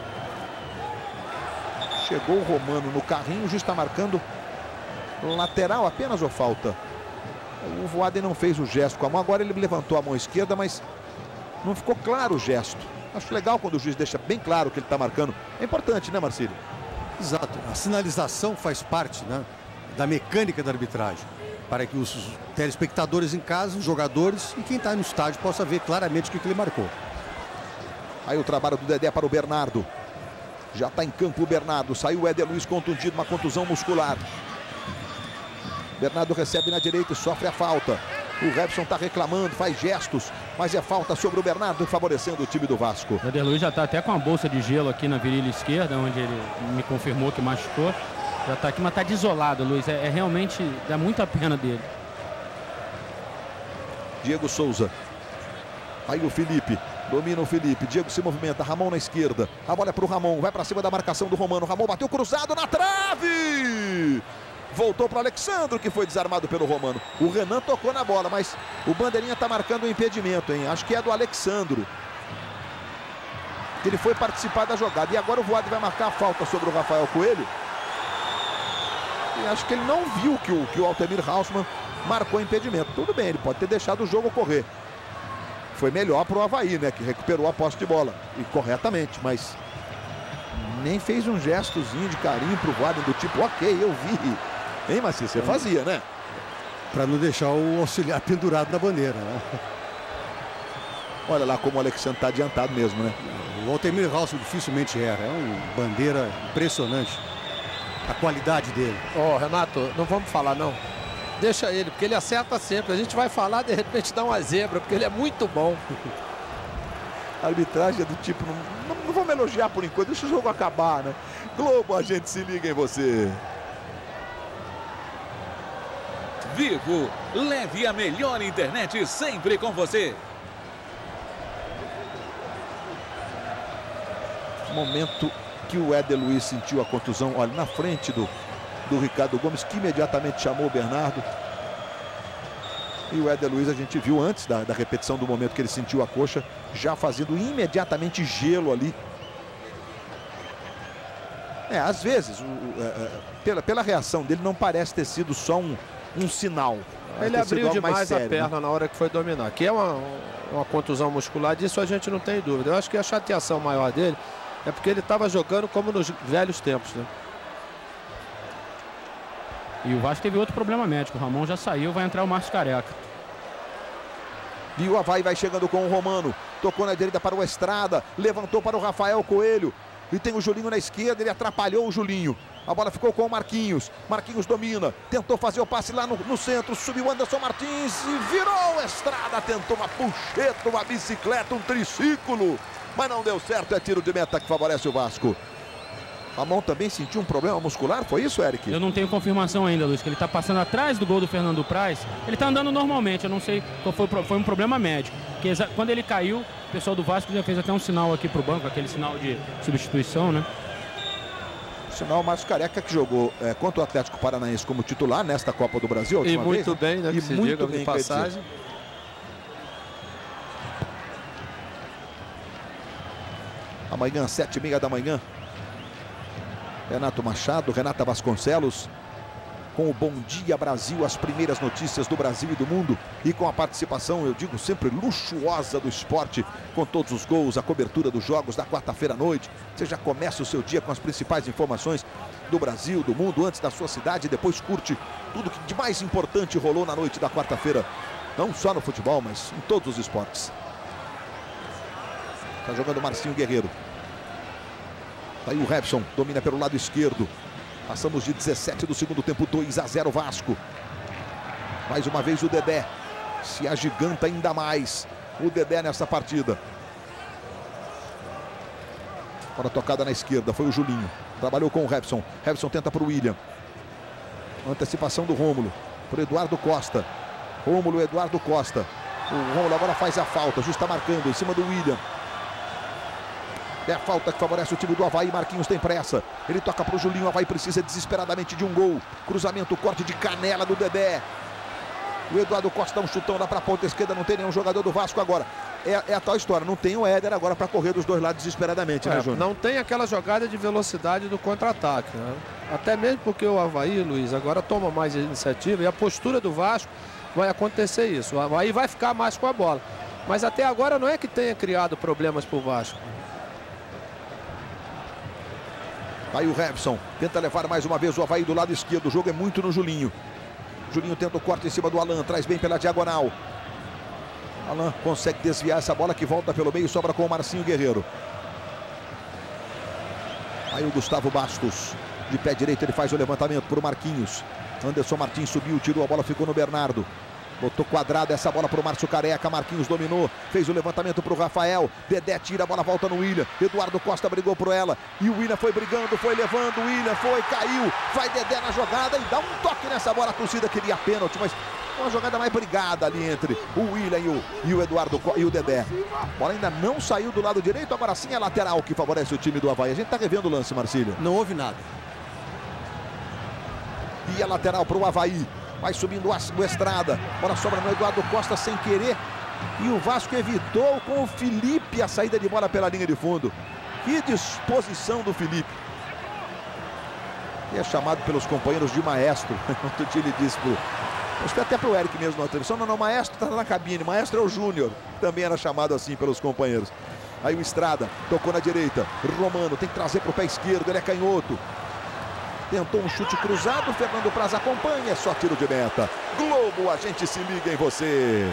Chegou o Romano no carrinho, o juiz está marcando lateral apenas ou falta? O Voaden não fez o gesto com a mão, agora ele levantou a mão esquerda, mas não ficou claro o gesto. Acho legal quando o juiz deixa bem claro que ele está marcando. É importante, né, Marcílio? Exato. A sinalização faz parte, né, da mecânica da arbitragem, para que os telespectadores em casa, os jogadores e quem está no estádio possa ver claramente o que, que ele marcou. Aí o trabalho do Dedé para o Bernardo. Já está em campo o Bernardo. Saiu o Éder Luiz contundido, uma contusão muscular. Bernardo recebe na direita e sofre a falta. O Robson está reclamando, faz gestos, mas é falta sobre o Bernardo, favorecendo o time do Vasco. O Éder Luiz já está até com a bolsa de gelo aqui na virilha esquerda, onde ele me confirmou que machucou. Já está aqui, mas está desolado, Luiz. É, é realmente, dá muita pena dele. Diego Souza. Aí o Felipe. Domina o Felipe, Diego se movimenta, Ramon na esquerda, a bola é para o Ramon, vai para cima da marcação do Romano, Ramon bateu cruzado na trave, Voltou para Alexandro, que foi desarmado pelo Romano. O Renan tocou na bola, mas o bandeirinha está marcando um impedimento, hein? Acho que é do Alexandro. Ele foi participar da jogada. E agora o Voaden vai marcar a falta sobre o Rafael Coelho. E acho que ele não viu que o, que o Altemir Hausmann marcou impedimento. Tudo bem, ele pode ter deixado o jogo correr. Foi melhor para o Avaí, né? Que recuperou a posse de bola. E corretamente, mas nem fez um gestozinho de carinho para o Voaden do tipo, ok, eu vi. Hein, Maci? Você fazia, né? Para não deixar o auxiliar pendurado na bandeira, né? Olha lá como o Alexandre está adiantado mesmo, né? O Altemir Hausmann dificilmente erra. É uma bandeira impressionante. A qualidade dele. Ó, oh, Renato, não vamos falar não. Deixa ele, porque ele acerta sempre. A gente vai falar, de repente dá uma zebra, porque ele é muito bom. A arbitragem é do tipo, não, não, não vamos elogiar por enquanto, deixa o jogo acabar, né? Globo, a gente se liga em você. Vivo, leve a melhor internet sempre com você. Momento que o Éder Luiz sentiu a contusão, olha, na frente do, do Ricardo Gomes, que imediatamente chamou o Bernardo. E o Éder Luiz a gente viu antes da, da repetição do momento que ele sentiu a coxa, já fazendo imediatamente gelo ali. É, às vezes, o, o, é, pela, pela reação dele, não parece ter sido só um, um sinal. Ele abriu demais sério, a perna, né? Na hora que foi dominar. Que é uma, uma contusão muscular, disso a gente não tem dúvida. Eu acho que a chateação maior dele é porque ele estava jogando como nos velhos tempos, né? E o Vasco teve outro problema médico. O Ramon já saiu, vai entrar o Márcio Careca. E o Avaí vai chegando com o Romano. Tocou na direita para o Estrada. Levantou para o Rafael Coelho. E tem o Julinho na esquerda. Ele atrapalhou o Julinho. A bola ficou com o Marquinhos. Marquinhos domina. Tentou fazer o passe lá no, no centro. Subiu o Anderson Martins e virou o Estrada. Tentou uma puxeta, uma bicicleta, um triciclo. Mas não deu certo. É tiro de meta que favorece o Vasco. A mão também sentiu um problema muscular, foi isso, Eric? Eu não tenho confirmação ainda, Luiz, que ele está passando atrás do gol do Fernando Praz. Ele está andando normalmente, eu não sei qual foi, foi um problema médico. Que quando ele caiu, o pessoal do Vasco já fez até um sinal aqui para o banco, aquele sinal de substituição, né? O sinal Márcio Careca, que jogou é, contra o Atlético Paranaense como titular nesta Copa do Brasil. E muito vez, bem, né? E muito bem, de passagem. Amanhã, sete e meia da manhã. Renato Machado, Renata Vasconcelos, com o Bom Dia Brasil, as primeiras notícias do Brasil e do mundo, e com a participação, eu digo sempre, luxuosa do esporte, com todos os gols, a cobertura dos jogos da quarta-feira à noite. Você já começa o seu dia com as principais informações do Brasil, do mundo, antes da sua cidade, e depois curte tudo que de mais importante rolou na noite da quarta-feira, não só no futebol, mas em todos os esportes. Está jogando Marcinho Guerreiro. Aí o Rebson domina pelo lado esquerdo. Passamos de dezessete do segundo tempo, dois a zero Vasco. Mais uma vez o Dedé se agiganta ainda mais. O Dedé nessa partida. Agora tocada na esquerda, foi o Julinho. Trabalhou com o Rebson. Rebson tenta para o William. Antecipação do Rômulo. Para o Eduardo Costa. Rômulo, Eduardo Costa. O Rômulo agora faz a falta. Justa marcando em cima do William. É a falta que favorece o time do Avaí. Marquinhos tem pressa. Ele toca para o Julinho. O Avaí precisa desesperadamente de um gol. Cruzamento, corte de canela do Dedé. O Eduardo Costa dá um chutão lá para a ponta esquerda. Não tem nenhum jogador do Vasco agora. É, é a tal história. Não tem o Éder agora para correr dos dois lados desesperadamente, é, né, Júnior? Não tem aquela jogada de velocidade do contra-ataque, né? Até mesmo porque o Avaí, Luiz, agora toma mais iniciativa. E a postura do Vasco vai acontecer isso. O Avaí vai ficar mais com a bola. Mas até agora não é que tenha criado problemas para o Vasco. Aí o Rebson tenta levar mais uma vez o Avaí do lado esquerdo. O jogo é muito no Julinho. Julinho tenta o corte em cima do Alan. Traz bem pela diagonal. Alan consegue desviar essa bola que volta pelo meio. Sobra com o Marcinho Guerreiro. Aí o Gustavo Bastos. De pé direito ele faz o levantamento para o Marquinhos. Anderson Martins subiu, tirou a bola, ficou no Bernardo. Botou quadrado essa bola para o Márcio Careca. Marquinhos dominou, fez o levantamento para o Rafael. Dedé tira, a bola volta no William. Eduardo Costa brigou por ela. E o William foi brigando, foi levando. O William foi, caiu. Vai Dedé na jogada e dá um toque nessa bola. A torcida queria pênalti, mas uma jogada mais brigada ali entre o William e o, e o Eduardo e o Dedé. A bola ainda não saiu do lado direito. Agora sim é lateral que favorece o time do Avaí. A gente está revendo o lance, Marcílio. Não houve nada. E a lateral para o Avaí. Vai subindo o Estrada. Bola sobra no Eduardo Costa sem querer. E o Vasco evitou com o Felipe a saída de bola pela linha de fundo. Que disposição do Felipe. E é chamado pelos companheiros de maestro. O Tili disse pro... Acho que até pro Eric mesmo na transmissão. Não, não, maestro tá na cabine. Maestro é o Júnior. Também era chamado assim pelos companheiros. Aí o Estrada tocou na direita. Romano tem que trazer pro pé esquerdo. Ele é canhoto. Tentou um chute cruzado. Fernando Praz acompanha. É só tiro de meta. Globo, a gente se liga em você.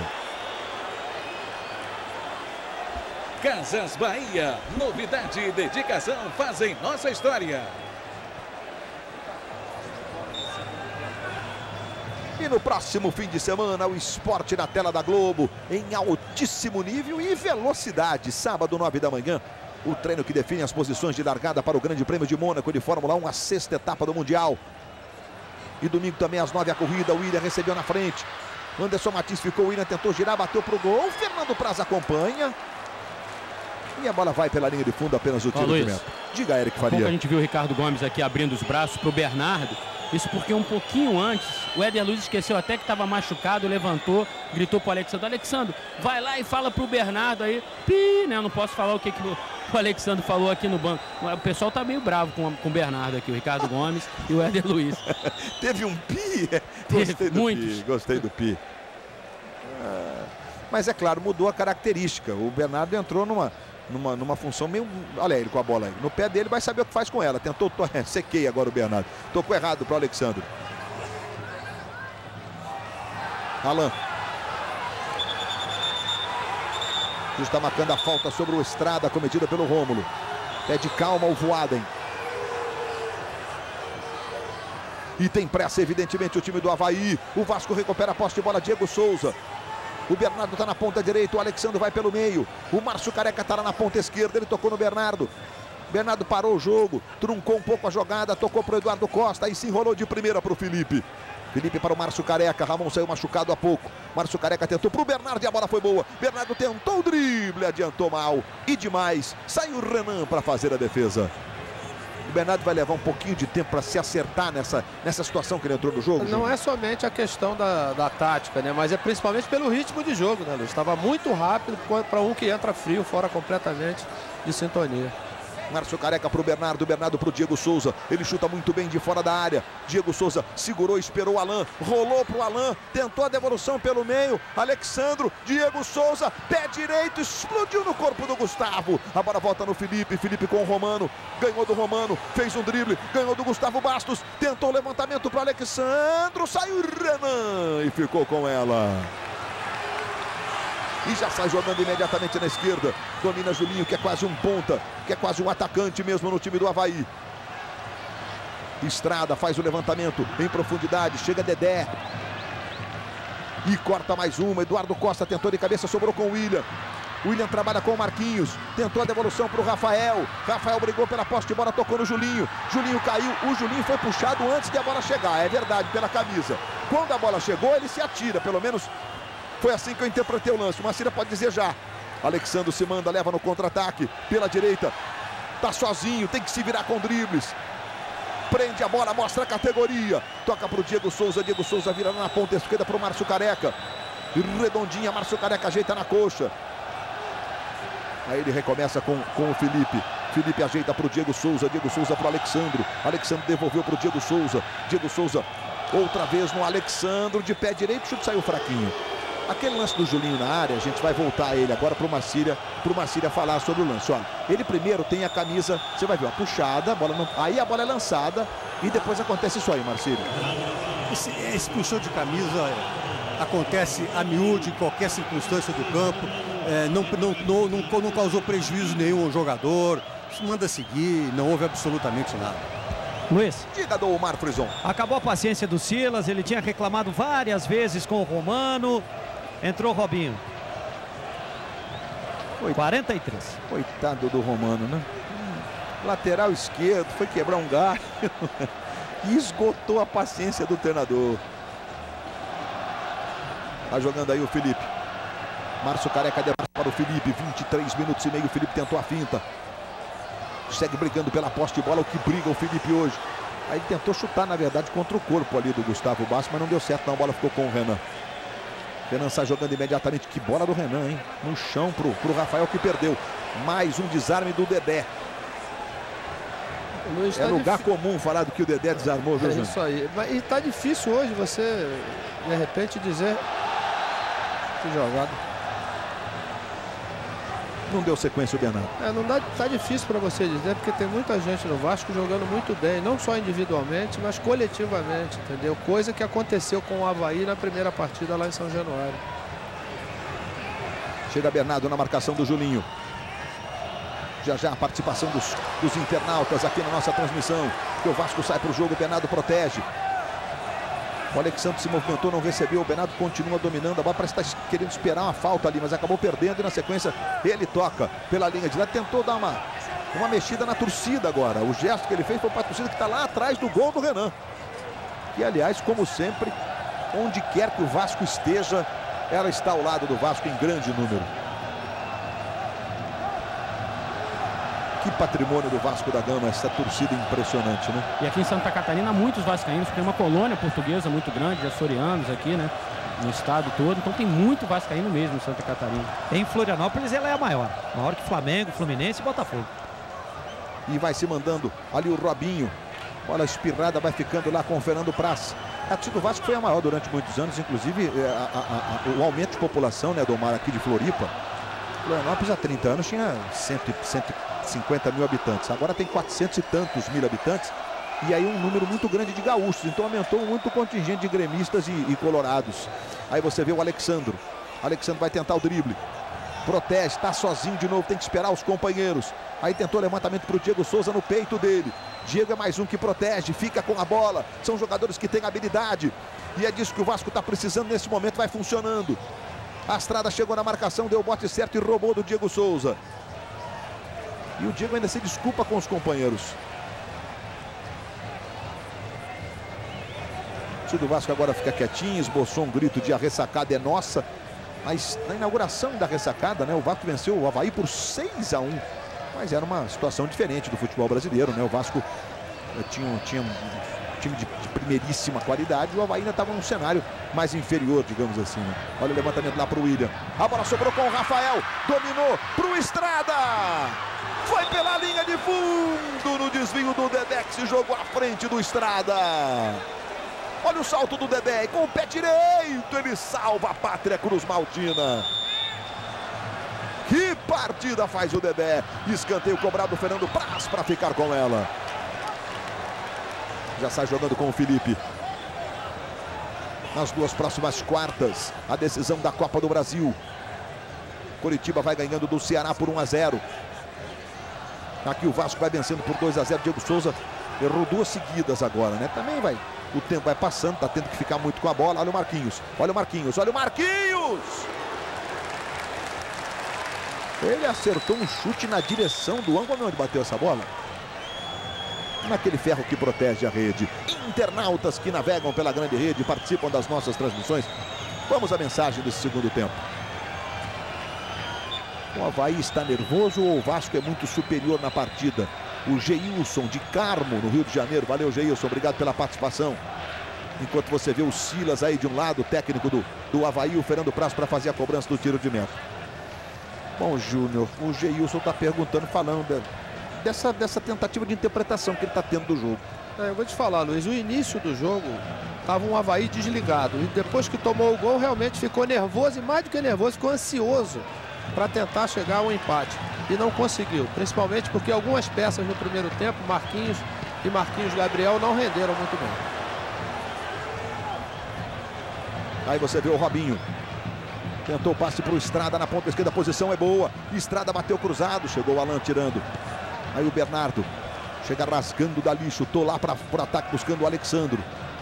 Casas Bahia. Novidade e dedicação fazem nossa história. E no próximo fim de semana, o esporte na tela da Globo, em altíssimo nível e velocidade. Sábado, nove da manhã, o treino que define as posições de largada para o Grande Prêmio de Mônaco de Fórmula um, a sexta etapa do Mundial. E domingo também, às nove, a corrida. O William recebeu na frente. Anderson Martins ficou, o William tentou girar, bateu pro gol. Fernando Praz acompanha. E a bola vai pela linha de fundo, apenas o tiro de meta. Diga, Eric Faria. A gente viu o Ricardo Gomes aqui abrindo os braços pro Bernardo. Isso porque um pouquinho antes, o Éder Luiz esqueceu até que estava machucado, levantou, gritou pro Alexandre. Alexandre, vai lá e fala pro Bernardo aí. Pi, né? Eu não posso falar o que, que o Alexandre falou aqui no banco. O pessoal tá meio bravo com, com o Bernardo aqui, o Ricardo Gomes e o Éder Luiz. Teve um pi? Gostei do muitos. pi, gostei do pi. Ah, mas é claro, mudou a característica. O Bernardo entrou numa... Numa, numa função meio... Olha ele com a bola aí. No pé dele, vai saber o que faz com ela. Tentou... To... Sequei agora o Bernardo. Tocou errado para o Alexandre. Alan. Está marcando a falta sobre o Estrada, cometida pelo Rômulo. Pede calma o Voaden. E tem pressa, evidentemente, o time do Avaí. O Vasco recupera a posse de bola. Diego Souza. O Bernardo está na ponta direita, o Alexandre vai pelo meio. O Márcio Careca está lá na ponta esquerda, ele tocou no Bernardo. Bernardo parou o jogo, truncou um pouco a jogada, tocou para o Eduardo Costa e se enrolou de primeira para o Felipe. Felipe para o Márcio Careca, Ramon saiu machucado há pouco. Márcio Careca tentou para o Bernardo e a bola foi boa. Bernardo tentou o drible, adiantou mal e demais. Saiu o Renan para fazer a defesa. O Bernardo vai levar um pouquinho de tempo para se acertar nessa, nessa situação que ele entrou no jogo. Não Júnior? é somente a questão da, da tática, né? Mas é principalmente pelo ritmo de jogo, né, Luiz? Estava muito rápido para um que entra frio, fora completamente de sintonia. Márcio Careca para o Bernardo, Bernardo para o Diego Souza. Ele chuta muito bem de fora da área. Diego Souza segurou, esperou o Alan. Rolou para o Alan, tentou a devolução pelo meio. Alexandro, Diego Souza, pé direito, explodiu no corpo do Gustavo. A bola volta no Felipe, Felipe com o Romano. Ganhou do Romano, fez um drible, ganhou do Gustavo Bastos. Tentou o levantamento para o Alexandro, saiu o Renan e ficou com ela. E já sai jogando imediatamente na esquerda. Domina Julinho, que é quase um ponta, que é quase um atacante mesmo no time do Avaí. Estrada faz o levantamento em profundidade. Chega Dedé. E corta mais uma. Eduardo Costa tentou de cabeça, sobrou com o William. William trabalha com o Marquinhos. Tentou a devolução para o Rafael. Rafael brigou pela posse de bola, tocou no Julinho. Julinho caiu. O Julinho foi puxado antes de a bola chegar. É verdade, pela camisa. Quando a bola chegou, ele se atira. Pelo menos... Foi assim que eu interpretei o lance. O Macira pode dizer já. Alexandre se manda, leva no contra-ataque. Pela direita. Tá sozinho, tem que se virar com dribles. Prende a bola, mostra a categoria. Toca para o Diego Souza. Diego Souza vira na ponta esquerda para o Márcio Careca. Redondinha, Márcio Careca ajeita na coxa. Aí ele recomeça com, com o Felipe. Felipe ajeita para o Diego Souza. Diego Souza para o Alexandre. Alexandre devolveu para o Diego Souza. Diego Souza outra vez no Alexandre. De pé direito, o chute saiu fraquinho. Aquele lance do Julinho na área, a gente vai voltar a ele agora para o Marcília, para o Marcília falar sobre o lance. Olha, ele primeiro tem a camisa, você vai ver, a puxada, a bola não, aí a bola é lançada e depois acontece isso aí, Marcília. Esse, esse puxão de camisa é, acontece a miúde em qualquer circunstância do campo, é, não, não, não, não, não causou prejuízo nenhum ao jogador, manda seguir, não houve absolutamente nada. Luiz. Diga do Omar Frison. Acabou a paciência do Silas, ele tinha reclamado várias vezes com o Romano. Entrou o Robinho. quarenta e três. Coitado do Romano, né? Lateral esquerdo, foi quebrar um galho. E esgotou a paciência do treinador. Tá jogando aí o Felipe. Márcio Careca depois para o Felipe. vinte e três minutos e meio. O Felipe tentou a finta. Segue brigando pela posse de bola. O que briga o Felipe hoje. Aí ele tentou chutar, na verdade, contra o corpo ali do Gustavo Bastos, mas não deu certo, não. A bola ficou com o Renan. Renan sai jogando imediatamente. Que bola do Renan, hein? No chão pro, pro Rafael, que perdeu. Mais um desarme do Dedé. Luiz, é tá lugar difí... comum falar do que o Dedé desarmou, viu, É Júnior? isso aí. E tá difícil hoje você, de repente, dizer que jogada. Não deu sequência o Bernardo. É, não dá, tá difícil para você dizer, porque tem muita gente no Vasco jogando muito bem, não só individualmente, mas coletivamente, entendeu? Coisa que aconteceu com o Avaí na primeira partida lá em São Januário. Chega Bernardo na marcação do Julinho. Já já a participação dos, dos internautas aqui na nossa transmissão. Que o Vasco sai para o jogo, o Bernardo protege. O Alexandre se movimentou, não recebeu. O Bernardo continua dominando. A bola parece estar querendo esperar uma falta ali, mas acabou perdendo. E na sequência ele toca pela linha de lá. Tentou dar uma, uma mexida na torcida agora. O gesto que ele fez foi para a torcida que está lá atrás do gol do Renan. E aliás, como sempre, onde quer que o Vasco esteja, ela está ao lado do Vasco em grande número. Que patrimônio do Vasco da Gama, essa torcida impressionante, né? E aqui em Santa Catarina, muitos vascaínos, tem uma colônia portuguesa muito grande, de açorianos aqui, né? No estado todo, então tem muito vascaíno mesmo em Santa Catarina. Em Florianópolis ela é a maior, maior que Flamengo, Fluminense e Botafogo. E vai se mandando ali o Robinho. Bola espirrada, vai ficando lá com o Fernando Praz. A torcida do Vasco foi a maior durante muitos anos, inclusive a, a, a, o aumento de população, né, do mar aqui de Floripa. Florianópolis há trinta anos tinha cento e cinquenta mil habitantes, agora tem quatrocentos e tantos mil habitantes, e aí um número muito grande de gaúchos, então aumentou muito o contingente de gremistas e, e colorados. Aí você vê o Alexandro, Alexandro vai tentar o drible, protege, está sozinho de novo, tem que esperar os companheiros. Aí tentou levantamento para o Diego Souza no peito dele. Diego é mais um que protege, fica com a bola, são jogadores que têm habilidade, e é disso que o Vasco está precisando nesse momento, vai funcionando. A Estrada chegou na marcação, deu o bote certo e roubou do Diego Souza. E o Diego ainda se desculpa com os companheiros. O time do Vasco agora fica quietinho, esboçou um grito de a ressacada é nossa. Mas na inauguração da ressacada, né, o Vasco venceu o Avaí por seis a um. Mas era uma situação diferente do futebol brasileiro, né? O Vasco eh, tinha, tinha um time de, de primeiríssima qualidade. O Avaí ainda estava num cenário mais inferior, digamos assim, né? Olha o levantamento lá para o William. A bola sobrou com o Rafael. Dominou para o Estrada. Foi pela linha de fundo no desvio do Dedé, que se jogou à frente do Estrada. Olha o salto do Dedé. E com o pé direito ele salva a Pátria Cruz Maltina. Que partida faz o Dedé. Escanteio cobrado do Fernando Praz para ficar com ela. Já sai jogando com o Felipe. Nas duas próximas quartas, a decisão da Copa do Brasil. Curitiba vai ganhando do Ceará por um a zero. Aqui o Vasco vai vencendo por dois a zero. Diego Souza errou duas seguidas agora, né? Também vai, o tempo vai passando, tá tendo que ficar muito com a bola. Olha o Marquinhos, olha o Marquinhos, olha o Marquinhos! Ele acertou um chute na direção do ângulo onde bateu essa bola. Naquele ferro que protege a rede. Internautas que navegam pela grande rede, participam das nossas transmissões. Vamos à mensagem desse segundo tempo. O Avaí está nervoso ou o Vasco é muito superior na partida? O Geilson de Carmo, no Rio de Janeiro. Valeu, Geilson, obrigado pela participação. Enquanto você vê o Silas aí de um lado, o técnico do, do Avaí, o Fernando Praz, para fazer a cobrança do tiro de meta. Bom, Júnior, o Geilson está perguntando, falando dessa, dessa tentativa de interpretação que ele está tendo do jogo. É, eu vou te falar, Luiz, o início do jogo estava um Avaí desligado. E depois que tomou o gol, realmente ficou nervoso. E mais do que nervoso, ficou ansioso para tentar chegar ao empate. E não conseguiu. Principalmente porque algumas peças no primeiro tempo, Marquinhos e Marquinhos Gabriel, não renderam muito bem. Aí você vê o Robinho. Tentou o passe para o Estrada na ponta esquerda, a posição é boa. Estrada bateu cruzado, chegou o Alan tirando. Aí o Bernardo chega rasgando dali, chutou lá para o ataque buscando o Alexandro.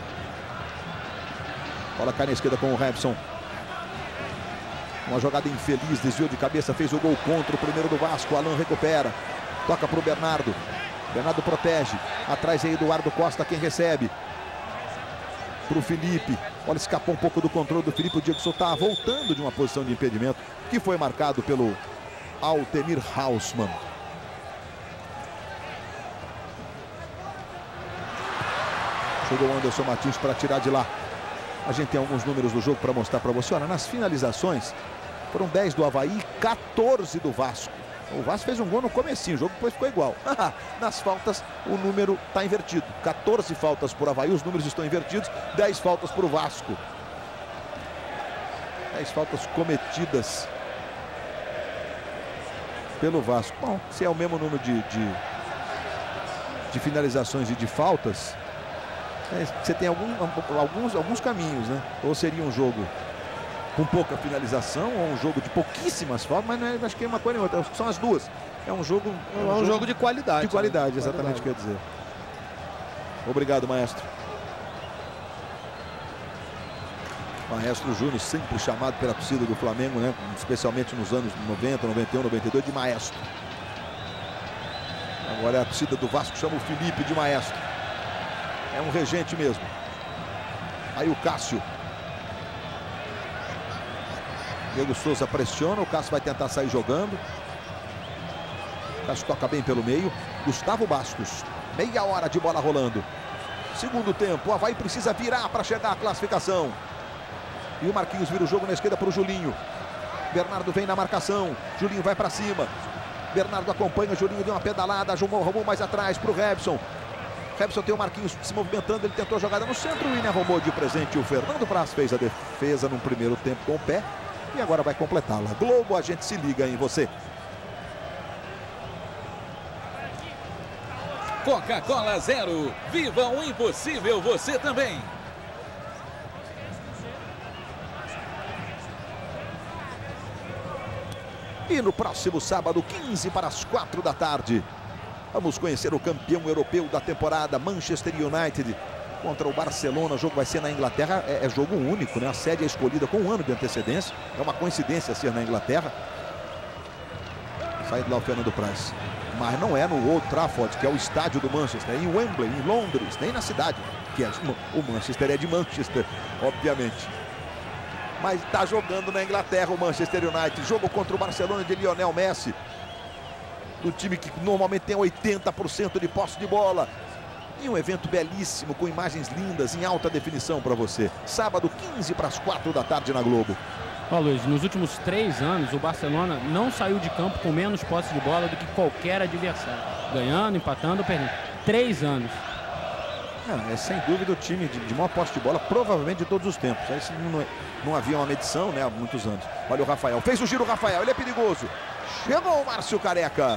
Bola cai na esquerda com o Robson. Uma jogada infeliz, desviou de cabeça, fez o gol contra o primeiro do Vasco. O Alan recupera, toca para o Bernardo. Bernardo protege, atrás aí Eduardo Costa quem recebe. Para o Felipe, olha, escapou um pouco do controle do Felipe. O Diego Souza está voltando de uma posição de impedimento que foi marcado pelo Altemir Hausmann. Chegou o Anderson Martins para tirar de lá. A gente tem alguns números do jogo para mostrar para você. Olha, nas finalizações, foram dez do Avaí e quatorze do Vasco. O Vasco fez um gol no comecinho, o jogo depois ficou igual. Nas faltas, o número está invertido. quatorze faltas por Avaí, os números estão invertidos. dez faltas para o Vasco. dez faltas cometidas pelo Vasco. Bom, se é o mesmo número de, de, de finalizações e de faltas, é, você tem algum, alguns, alguns caminhos, né? Ou seria um jogo com pouca finalização, ou um jogo de pouquíssimas faltas, mas não é, acho que é uma coisa nem outra, são as duas. É um jogo, é um, é um jogo, jogo de qualidade. De qualidade, né? Exatamente, qualidade. Quer dizer. Obrigado, maestro. Maestro Júnior, sempre chamado pela torcida do Flamengo, né? Especialmente nos anos noventa, noventa e um, noventa e dois, de maestro. Agora é a torcida do Vasco, chama o Felipe de maestro. É um regente mesmo. Aí o Cássio. Diego Souza pressiona, o Cássio vai tentar sair jogando. O Cássio toca bem pelo meio. Gustavo Bastos, meia hora de bola rolando. Segundo tempo, o Avaí precisa virar para chegar à classificação. E o Marquinhos vira o jogo na esquerda para o Julinho. Bernardo vem na marcação. Julinho vai para cima. Bernardo acompanha. Julinho deu uma pedalada. Arrumou mais atrás para o Rebson. Rebson tem o Marquinhos se movimentando. Ele tentou a jogada no centro. O William arrumou de presente. O Fernando Praz fez a defesa no primeiro tempo com o pé. E agora vai completá-la. Globo, a gente se liga em você. Coca-Cola Zero. Viva o impossível você também. E no próximo sábado, quinze para as quatro da tarde, vamos conhecer o campeão europeu da temporada, Manchester United, contra o Barcelona. O jogo vai ser na Inglaterra, é, é jogo único, né? A sede é escolhida com um ano de antecedência. É uma coincidência ser na Inglaterra. Sai lá o Fernando Praz. Mas não é no Old Trafford, que é o estádio do Manchester, é em Wembley, em Londres, nem na cidade, que é, o Manchester é de Manchester, obviamente. Mas está jogando na Inglaterra o Manchester United. Jogo contra o Barcelona de Lionel Messi. Do time que normalmente tem oitenta por cento de posse de bola. E um evento belíssimo, com imagens lindas, em alta definição para você. Sábado, quinze para as quatro da tarde na Globo. Ó, Luiz, nos últimos três anos, o Barcelona não saiu de campo com menos posse de bola do que qualquer adversário. Ganhando, empatando, perdendo. Três anos. É, é sem dúvida o time de, de maior posse de bola, provavelmente de todos os tempos. Isso não, é, não havia uma medição, né, há muitos anos. Olha o Rafael, fez o giro o Rafael, ele é perigoso. Chegou o Márcio Careca.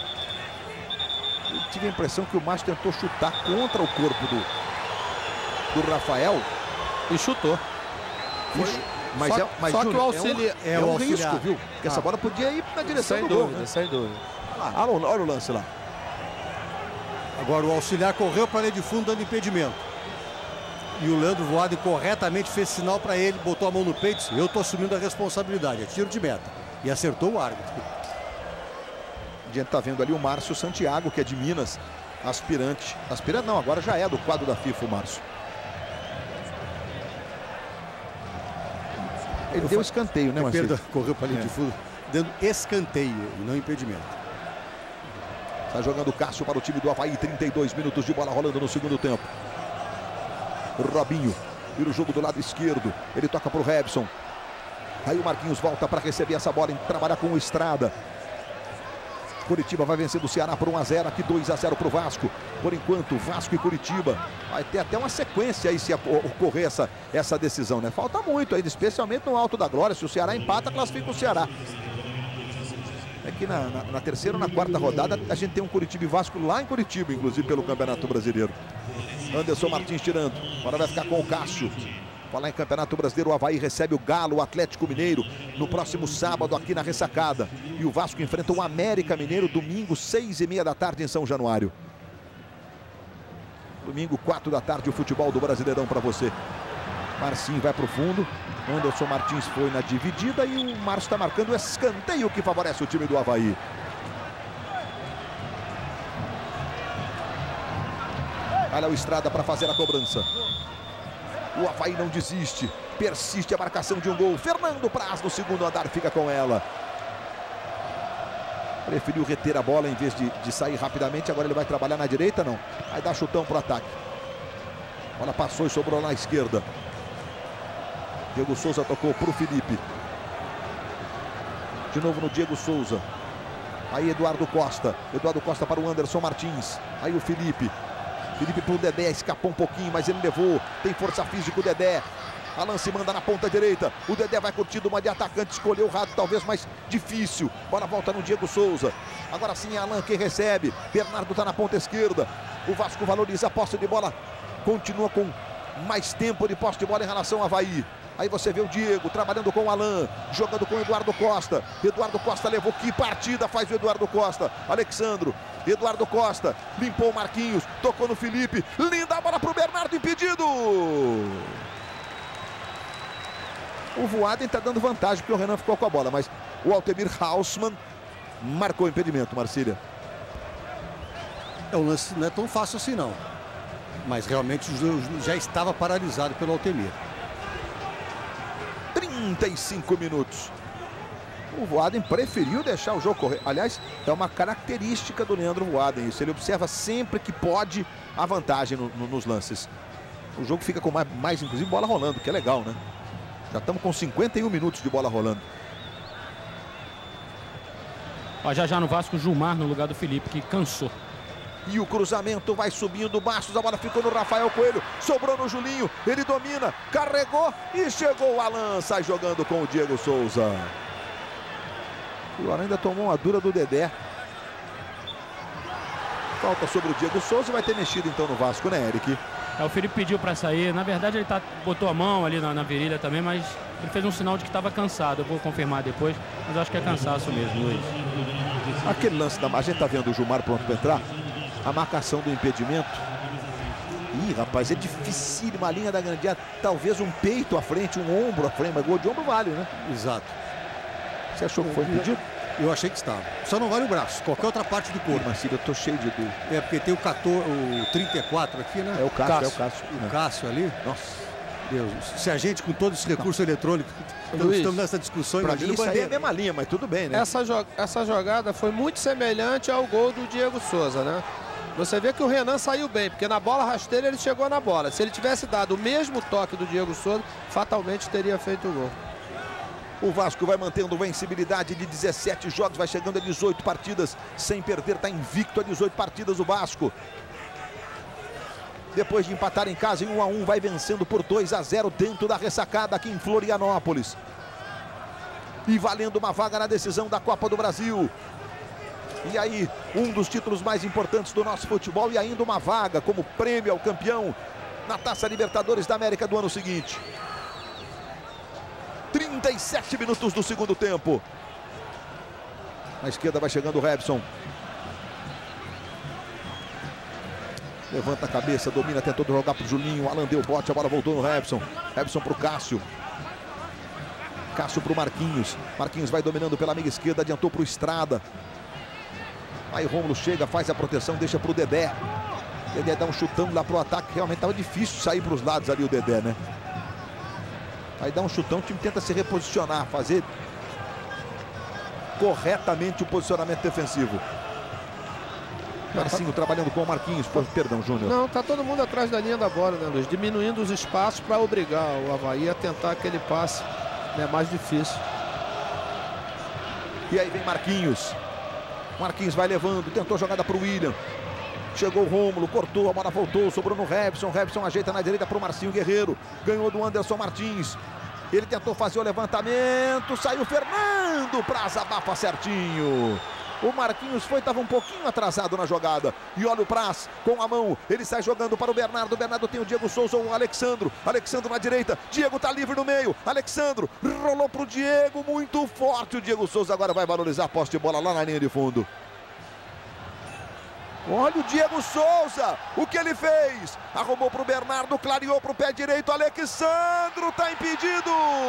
Eu tive a impressão que o Márcio tentou chutar contra o corpo do, do Rafael. E chutou. Foi, mas só, é, mas, só Júnior, que o auxílio é um, é um risco, viu? Porque ah. essa bola podia ir na direção sem do dúvida, gol, né? Sem dúvida. Ah, olha, olha o lance lá. Agora o auxiliar correu para a linha de fundo dando impedimento. E o Leandro Voaden corretamente fez sinal para ele, botou a mão no peito e disse: eu estou assumindo a responsabilidade, é tiro de meta. E acertou o árbitro. A gente está vendo ali o Márcio Santiago, que é de Minas, aspirante. Aspirante não, agora já é do quadro da FIFA o Márcio. Ele eu deu escanteio, né, Marcelo? Perdão, correu para a linha é. de fundo, dando escanteio e não impedimento. Está jogando o Cássio para o time do Avaí. trinta e dois minutos de bola rolando no segundo tempo. Robinho vira o jogo do lado esquerdo. Ele toca para o Rebson. Aí o Marquinhos volta para receber essa bola e trabalhar com o Estrada. Curitiba vai vencendo o Ceará por um a zero. Aqui dois a zero para o Vasco. Por enquanto, Vasco e Curitiba. Vai ter até uma sequência aí se ocorrer essa, essa decisão, né? Falta muito ainda, especialmente no Alto da Glória. Se o Ceará empata, classifica o Ceará. Aqui na, na, na terceira ou na quarta rodada, a gente tem um Curitiba e Vasco lá em Curitiba, inclusive pelo Campeonato Brasileiro. Anderson Martins tirando. Agora vai ficar com o Cássio. Falar em Campeonato Brasileiro, o Avaí recebe o Galo, o Atlético Mineiro, no próximo sábado aqui na Ressacada. E o Vasco enfrenta o América Mineiro, domingo, seis e meia da tarde em São Januário. Domingo, quatro da tarde, o futebol do Brasileirão para você. Marcinho vai para o fundo. Anderson Martins foi na dividida e o Márcio está marcando o escanteio que favorece o time do Avaí. Olha o Estrada para fazer a cobrança. O Avaí não desiste, persiste a marcação de um gol. Fernando Praz no segundo andar fica com ela. Preferiu reter a bola em vez de, de sair rapidamente. Agora ele vai trabalhar na direita, não. Vai dar chutão para o ataque. Bola passou e sobrou na esquerda. Diego Souza tocou para o Felipe. De novo no Diego Souza. Aí Eduardo Costa. Eduardo Costa para o Anderson Martins. Aí o Felipe. Felipe para o Dedé. Escapou um pouquinho, mas ele levou. Tem força física o Dedé. Alan se manda na ponta direita. O Dedé vai curtindo uma de atacante. Escolheu o rato, talvez mais difícil. Bola volta no Diego Souza. Agora sim é Alan quem recebe. Bernardo está na ponta esquerda. O Vasco valoriza a posse de bola. Continua com mais tempo de posse de bola em relação ao Avaí. Aí você vê o Diego trabalhando com o Alan, jogando com o Eduardo Costa. Eduardo Costa levou, que partida faz o Eduardo Costa. Alexandro, Eduardo Costa, limpou o Marquinhos, tocou no Felipe. Linda bola para o Bernardo, impedido. O Voaden está dando vantagem porque o Renan ficou com a bola, mas o Altemir Hausmann marcou o impedimento, Marcília. É, o lance não é tão fácil assim não. Mas realmente já estava paralisado pelo Altemir. trinta e cinco minutos. O Voaden preferiu deixar o jogo correr. Aliás, é uma característica do Leandro Voaden. Isso, ele observa sempre que pode a vantagem no, no, nos lances. O jogo fica com mais, mais, inclusive, bola rolando, que é legal, né? Já estamos com cinquenta e um minutos de bola rolando. Ó, já já no Vasco, Gilmar no lugar do Felipe, que cansou. E o cruzamento vai subindo, Bastos, a bola ficou no Rafael Coelho, sobrou no Julinho, ele domina, carregou e chegou o Alan, sai jogando com o Diego Souza. E o Alan ainda tomou uma dura do Dedé. Falta sobre o Diego Souza e vai ter mexido então no Vasco, né, Eric? É, o Felipe pediu para sair, na verdade ele tá, botou a mão ali na, na virilha também, mas ele fez um sinal de que estava cansado, eu vou confirmar depois, mas acho que é cansaço mesmo, Luiz. Aquele lance da... A gente tá vendo o Gilmar pronto para entrar. A marcação do impedimento. Ih, rapaz, é dificílima a linha da grande área. Talvez um peito à frente, um ombro à frente, mas gol de ombro vale, né? Exato. Você achou que foi impedido? Eu achei que estava. Só não vale o braço, qualquer outra parte do corpo. Marcílio, eu tô cheio de dúvida. É porque tem o, quatorze, o trinta e quatro aqui, né? É o Cássio, Cássio. é o Cássio. O Cássio ali. Nossa. Deus, se a gente com todo esse recurso não. eletrônico, Luiz, estamos nessa discussão. Pra mim isso aí é a mesma linha, mas tudo bem, né? Essa, jo essa jogada foi muito semelhante ao gol do Diego Souza, né? Você vê que o Renan saiu bem, porque na bola rasteira ele chegou na bola. Se ele tivesse dado o mesmo toque do Diego Souza, fatalmente teria feito o gol. O Vasco vai mantendo vencibilidade de dezessete jogos, vai chegando a dezoito partidas sem perder, está invicto a dezoito partidas o Vasco. Depois de empatar em casa em um a um, vai vencendo por dois a zero dentro da ressacada aqui em Florianópolis. E valendo uma vaga na decisão da Copa do Brasil. E aí, um dos títulos mais importantes do nosso futebol e ainda uma vaga como prêmio ao campeão na Taça Libertadores da América do ano seguinte. trinta e sete minutos do segundo tempo. Na esquerda vai chegando o Rebson. Levanta a cabeça, domina, tentou jogar para o Julinho. Alan deu bote, a bola voltou no Rebson. Rebson para o Cássio. Cássio para o Marquinhos. Marquinhos vai dominando pela meia esquerda, adiantou para o Estrada. Aí Rômulo chega, faz a proteção, deixa para o Dedé. Dedé dá um chutão lá para o ataque. Realmente estava difícil sair para os lados ali o Dedé, né? Aí dá um chutão, o time tenta se reposicionar, fazer corretamente o posicionamento defensivo. Marcinho trabalhando com o Marquinhos. Perdão, Júnior. Não, tá todo mundo atrás da linha da bola, né, Luiz? Diminuindo os espaços para obrigar o Avaí a tentar aquele passe, né, mais difícil. E aí vem Marquinhos. Marquinhos vai levando, tentou jogada para o William. Chegou o Rômulo, cortou, a bola voltou, sobrou no Rebson. Rebson ajeita na direita para o Marcinho Guerreiro. Ganhou do Anderson Martins. Ele tentou fazer o levantamento, saiu Fernando, Praz abafa certinho. O Marquinhos foi, estava um pouquinho atrasado na jogada. E olha o Praz com a mão. Ele sai jogando para o Bernardo. O Bernardo tem o Diego Souza ou o Alexandro. Alexandro na direita. Diego está livre no meio. Alexandro rolou para o Diego. Muito forte. O Diego Souza agora vai valorizar a posse de bola lá na linha de fundo. Olha o Diego Souza. O que ele fez? Arrumou para o Bernardo. Clareou para o pé direito. Alexandro está impedido.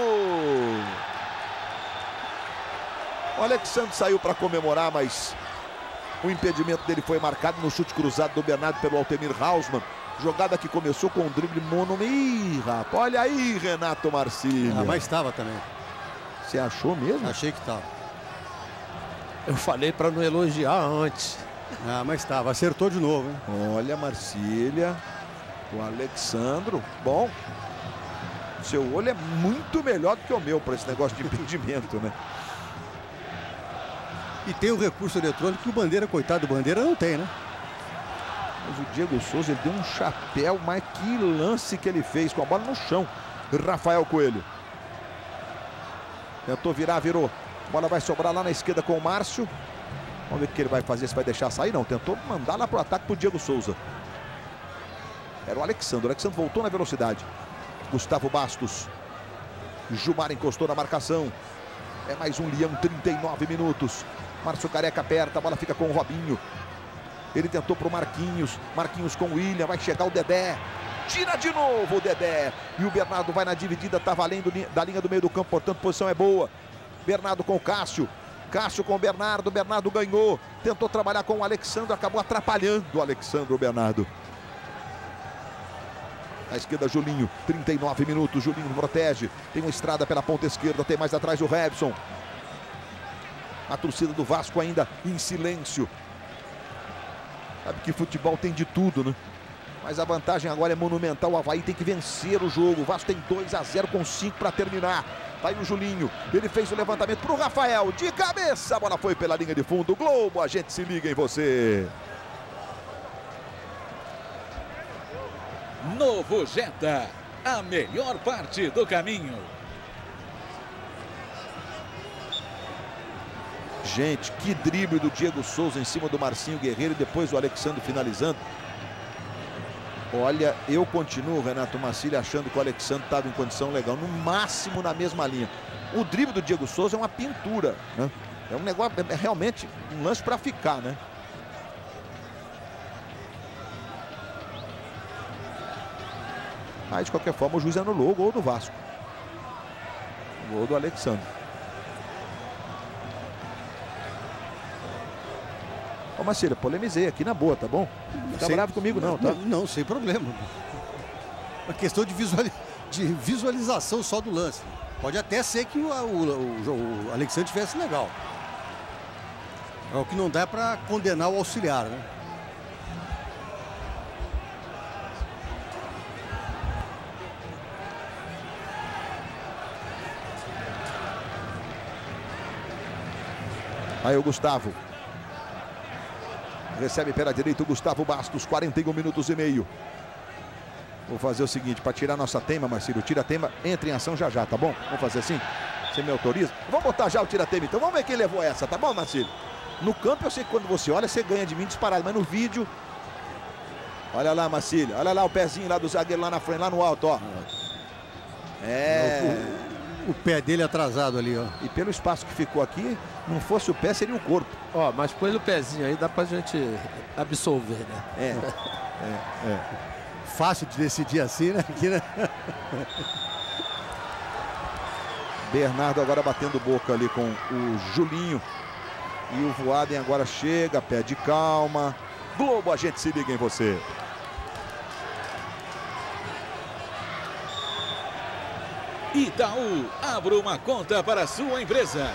O Alexandre saiu para comemorar, mas o impedimento dele foi marcado no chute cruzado do Bernardo pelo Altemir Hausmann. Jogada que começou com um drible mono. Ih, rapaz, olha aí, Renato Marcílio. Ah, mas estava também. Você achou mesmo? Achei que estava. Eu falei para não elogiar antes. Ah, mas estava. Acertou de novo, hein? Olha, Marcília. O Alexandro, bom. Seu olho é muito melhor do que o meu para esse negócio de impedimento, né? E tem o recurso eletrônico que o Bandeira, coitado do Bandeira, não tem, né? Mas o Diego Souza, ele deu um chapéu, mas que lance que ele fez com a bola no chão. Rafael Coelho. Tentou virar, virou. A bola vai sobrar lá na esquerda com o Márcio. Vamos ver o que ele vai fazer, se vai deixar sair. Não, tentou mandar lá para o ataque para o Diego Souza. Era o Alexandre. O Alexandre voltou na velocidade. Gustavo Bastos. Gilmar encostou na marcação. É mais um leão, trinta e nove minutos. Márcio Careca aperta, a bola fica com o Robinho. Ele tentou para o Marquinhos. Marquinhos com o William, vai chegar o Dedé. Tira de novo o Dedé. E o Bernardo vai na dividida, tá valendo da linha do meio do campo, portanto, posição é boa. Bernardo com o Cássio. Cássio com o Bernardo. Bernardo ganhou. Tentou trabalhar com o Alexandre, acabou atrapalhando o Alexandre, o Bernardo. À esquerda, Julinho, trinta e nove minutos, Julinho protege, tem uma estrada pela ponta esquerda, tem mais atrás o Robson. A torcida do Vasco ainda em silêncio. Sabe que futebol tem de tudo, né? Mas a vantagem agora é monumental, o Avaí tem que vencer o jogo. O Vasco tem dois a zero com cinco para terminar. Tá aí o Julinho, ele fez o levantamento para o Rafael, de cabeça, a bola foi pela linha de fundo. Globo, a gente se liga em você. Novo Jetta, a melhor parte do caminho. Gente, que drible do Diego Souza em cima do Marcinho Guerreiro e depois o Alexandre finalizando. Olha, eu continuo, Renato Marcílio, achando que o Alexandre estava em condição legal, no máximo na mesma linha. O drible do Diego Souza é uma pintura, né? É um negócio, é realmente um lance para ficar, né? Mas, de qualquer forma, o juiz anulou o gol do Vasco. O gol do Alexandre. Ô, Marcílio, polemizei aqui na boa, tá bom? Não fica bravo comigo, não, tá? Não, não, sem problema. Uma questão de, visuali... de visualização só do lance. Pode até ser que o, o, o Alexandre tivesse legal. É o que não dá para condenar o auxiliar, né? Aí o Gustavo. Recebe pela direita o Gustavo Bastos, quarenta e um minutos e meio. Vou fazer o seguinte, para tirar nossa tema, Marcílio, tira a tema, entra em ação já já, tá bom? Vamos fazer assim? Você me autoriza? Vamos botar já o tira-tema, então. Vamos ver quem levou essa, tá bom, Marcílio? No campo eu sei que quando você olha, você ganha de mim disparado, mas no vídeo... Olha lá, Marcílio, olha lá o pezinho lá do zagueiro lá na frente, lá no alto, ó. É... O pé dele atrasado ali, ó. E pelo espaço que ficou aqui, não fosse o pé, seria o corpo. Ó, mas pelo pezinho aí dá pra gente absolver, né? É, é, é. Fácil de decidir assim, né? Aqui, né? Bernardo agora batendo boca ali com o Julinho. E o Voaden agora chega, pede calma. Globo, a gente se liga em você. Itaú, abra uma conta para a sua empresa.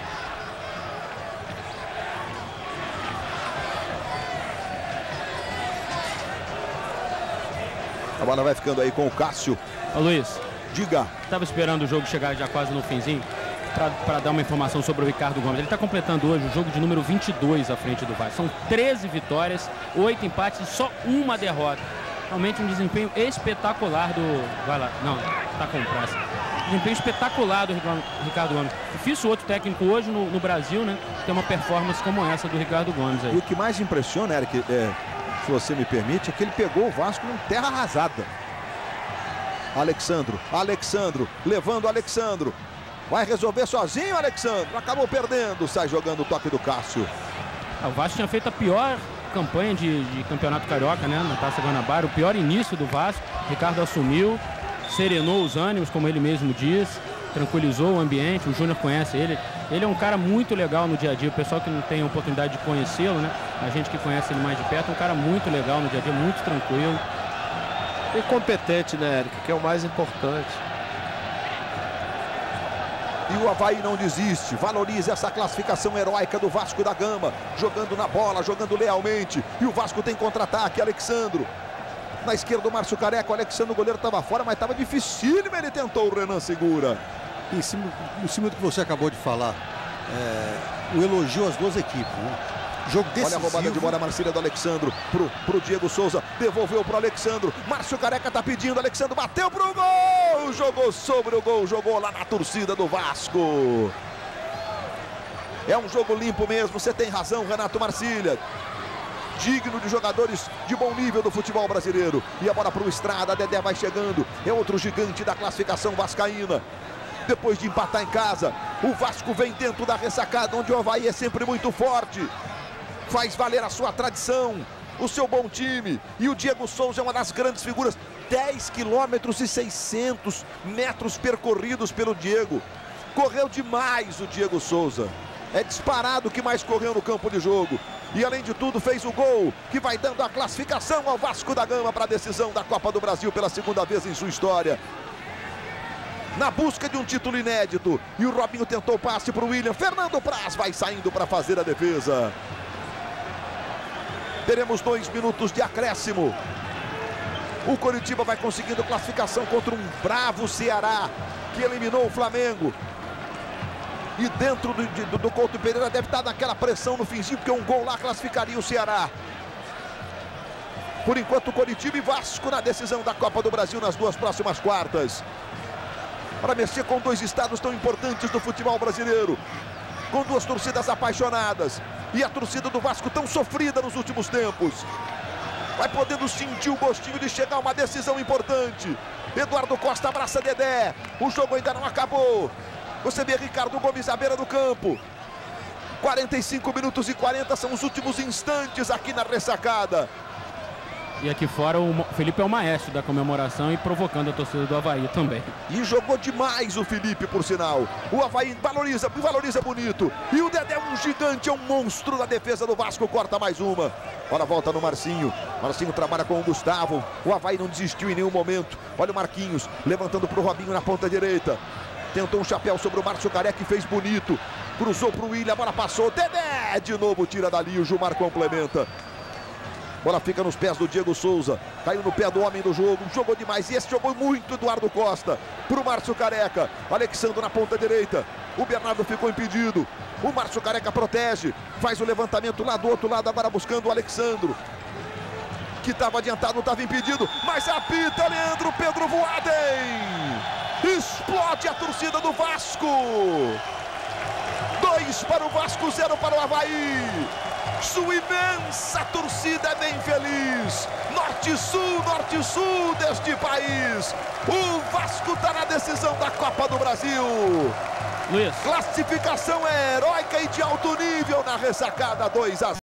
A bola vai ficando aí com o Cássio. Ô, Luiz, diga. Estava esperando o jogo chegar já quase no finzinho para dar uma informação sobre o Ricardo Gomes. Ele está completando hoje o jogo de número vinte e dois à frente do Vasco. São treze vitórias, oito empates e só uma derrota. Realmente um desempenho espetacular do... Vai lá, não, tá com pressa. Desempenho espetacular do Ricardo Gomes. Difícil outro técnico hoje no, no Brasil, né? Ter uma performance como essa do Ricardo Gomes aí. E o que mais impressiona, Eric, é, se você me permite, é que ele pegou o Vasco em terra arrasada. Alexandro, Alexandro, levando o Alexandro. Vai resolver sozinho, Alexandro. Acabou perdendo, sai jogando o toque do Cássio. O Vasco tinha feito a pior campanha de, de campeonato carioca, né? Na Taça Guanabara, o pior início do Vasco. Ricardo assumiu, serenou os ânimos, como ele mesmo diz, tranquilizou o ambiente. O Júnior conhece ele. Ele é um cara muito legal no dia a dia. O pessoal que não tem a oportunidade de conhecê-lo, né? A gente que conhece ele mais de perto, é um cara muito legal no dia a dia, muito tranquilo. E competente, né, Eric? Que é o mais importante. E o Avaí não desiste, valoriza essa classificação heróica do Vasco da Gama, jogando na bola, jogando lealmente. E o Vasco tem contra-ataque, Alexandro. Na esquerda o Márcio Careca, o Alexandre, o goleiro estava fora, mas estava dificílimo, ele tentou, o Renan segura. Em cima, em cima do que você acabou de falar, é, o elogio às duas equipes, né? Jogo decisivo. Olha a roubada de bola, Marcília do Alexandro pro, pro Diego Souza, devolveu pro Alexandro, Márcio Careca tá pedindo, Alexandro bateu pro gol, jogou sobre o gol, jogou lá na torcida do Vasco. É um jogo limpo mesmo, você tem razão, Renato Marcília. Digno de jogadores de bom nível do futebol brasileiro. E a bola pro Estrada, a Dedé vai chegando, é outro gigante da classificação vascaína. Depois de empatar em casa, o Vasco vem dentro da ressacada, onde o Avaí é sempre muito forte. Faz valer a sua tradição, o seu bom time. E o Diego Souza é uma das grandes figuras. dez quilômetros e seiscentos metros percorridos pelo Diego. Correu demais o Diego Souza. É disparado o que mais correu no campo de jogo. E além de tudo fez o gol que vai dando a classificação ao Vasco da Gama para a decisão da Copa do Brasil pela segunda vez em sua história. Na busca de um título inédito. E o Robinho tentou o passe para o William. Fernando Praz vai saindo para fazer a defesa. Teremos dois minutos de acréscimo. O Coritiba vai conseguindo classificação contra um bravo Ceará que eliminou o Flamengo. E dentro do, do, do Couto Pereira deve estar naquela pressão no finzinho, porque um gol lá classificaria o Ceará. Por enquanto, Coritiba e Vasco na decisão da Copa do Brasil nas duas próximas quartas. Para mexer com dois estados tão importantes do futebol brasileiro. Com duas torcidas apaixonadas. E a torcida do Vasco tão sofrida nos últimos tempos. Vai podendo sentir o gostinho de chegar a uma decisão importante. Eduardo Costa abraça Dedé. O jogo ainda não acabou. Você vê Ricardo Gomes à beira do campo. quarenta e cinco minutos e quarenta são os últimos instantes aqui na ressacada. E aqui fora o Felipe é o maestro da comemoração e provocando a torcida do Avaí também. E jogou demais o Felipe, por sinal. O Avaí valoriza, valoriza bonito. E o Dedé é um gigante, é um monstro na defesa do Vasco. Corta mais uma. Olha a volta no Marcinho. Marcinho trabalha com o Gustavo. O Avaí não desistiu em nenhum momento. Olha o Marquinhos levantando para o Robinho na ponta direita. Tentou um chapéu sobre o Márcio Careca e fez bonito. Cruzou para o William, a bola passou. Dedé de novo tira dali, o Gilmar complementa. Bola fica nos pés do Diego Souza. Caiu no pé do homem do jogo. Jogou demais. E esse jogou muito, Eduardo Costa. Para o Márcio Careca. Alexandre na ponta direita. O Bernardo ficou impedido. O Márcio Careca protege. Faz o levantamento lá do outro lado. Agora buscando o Alexandre. Que estava adiantado, estava impedido. Mas apita Leandro Pedro Voaden. Explode a torcida do Vasco. Dois para o Vasco, zero para o Avaí. Sua imensa torcida é bem feliz. Norte-Sul, Norte-Sul deste país. O Vasco está na decisão da Copa do Brasil. Luiz. Classificação é heróica e de alto nível na ressacada dois a zero.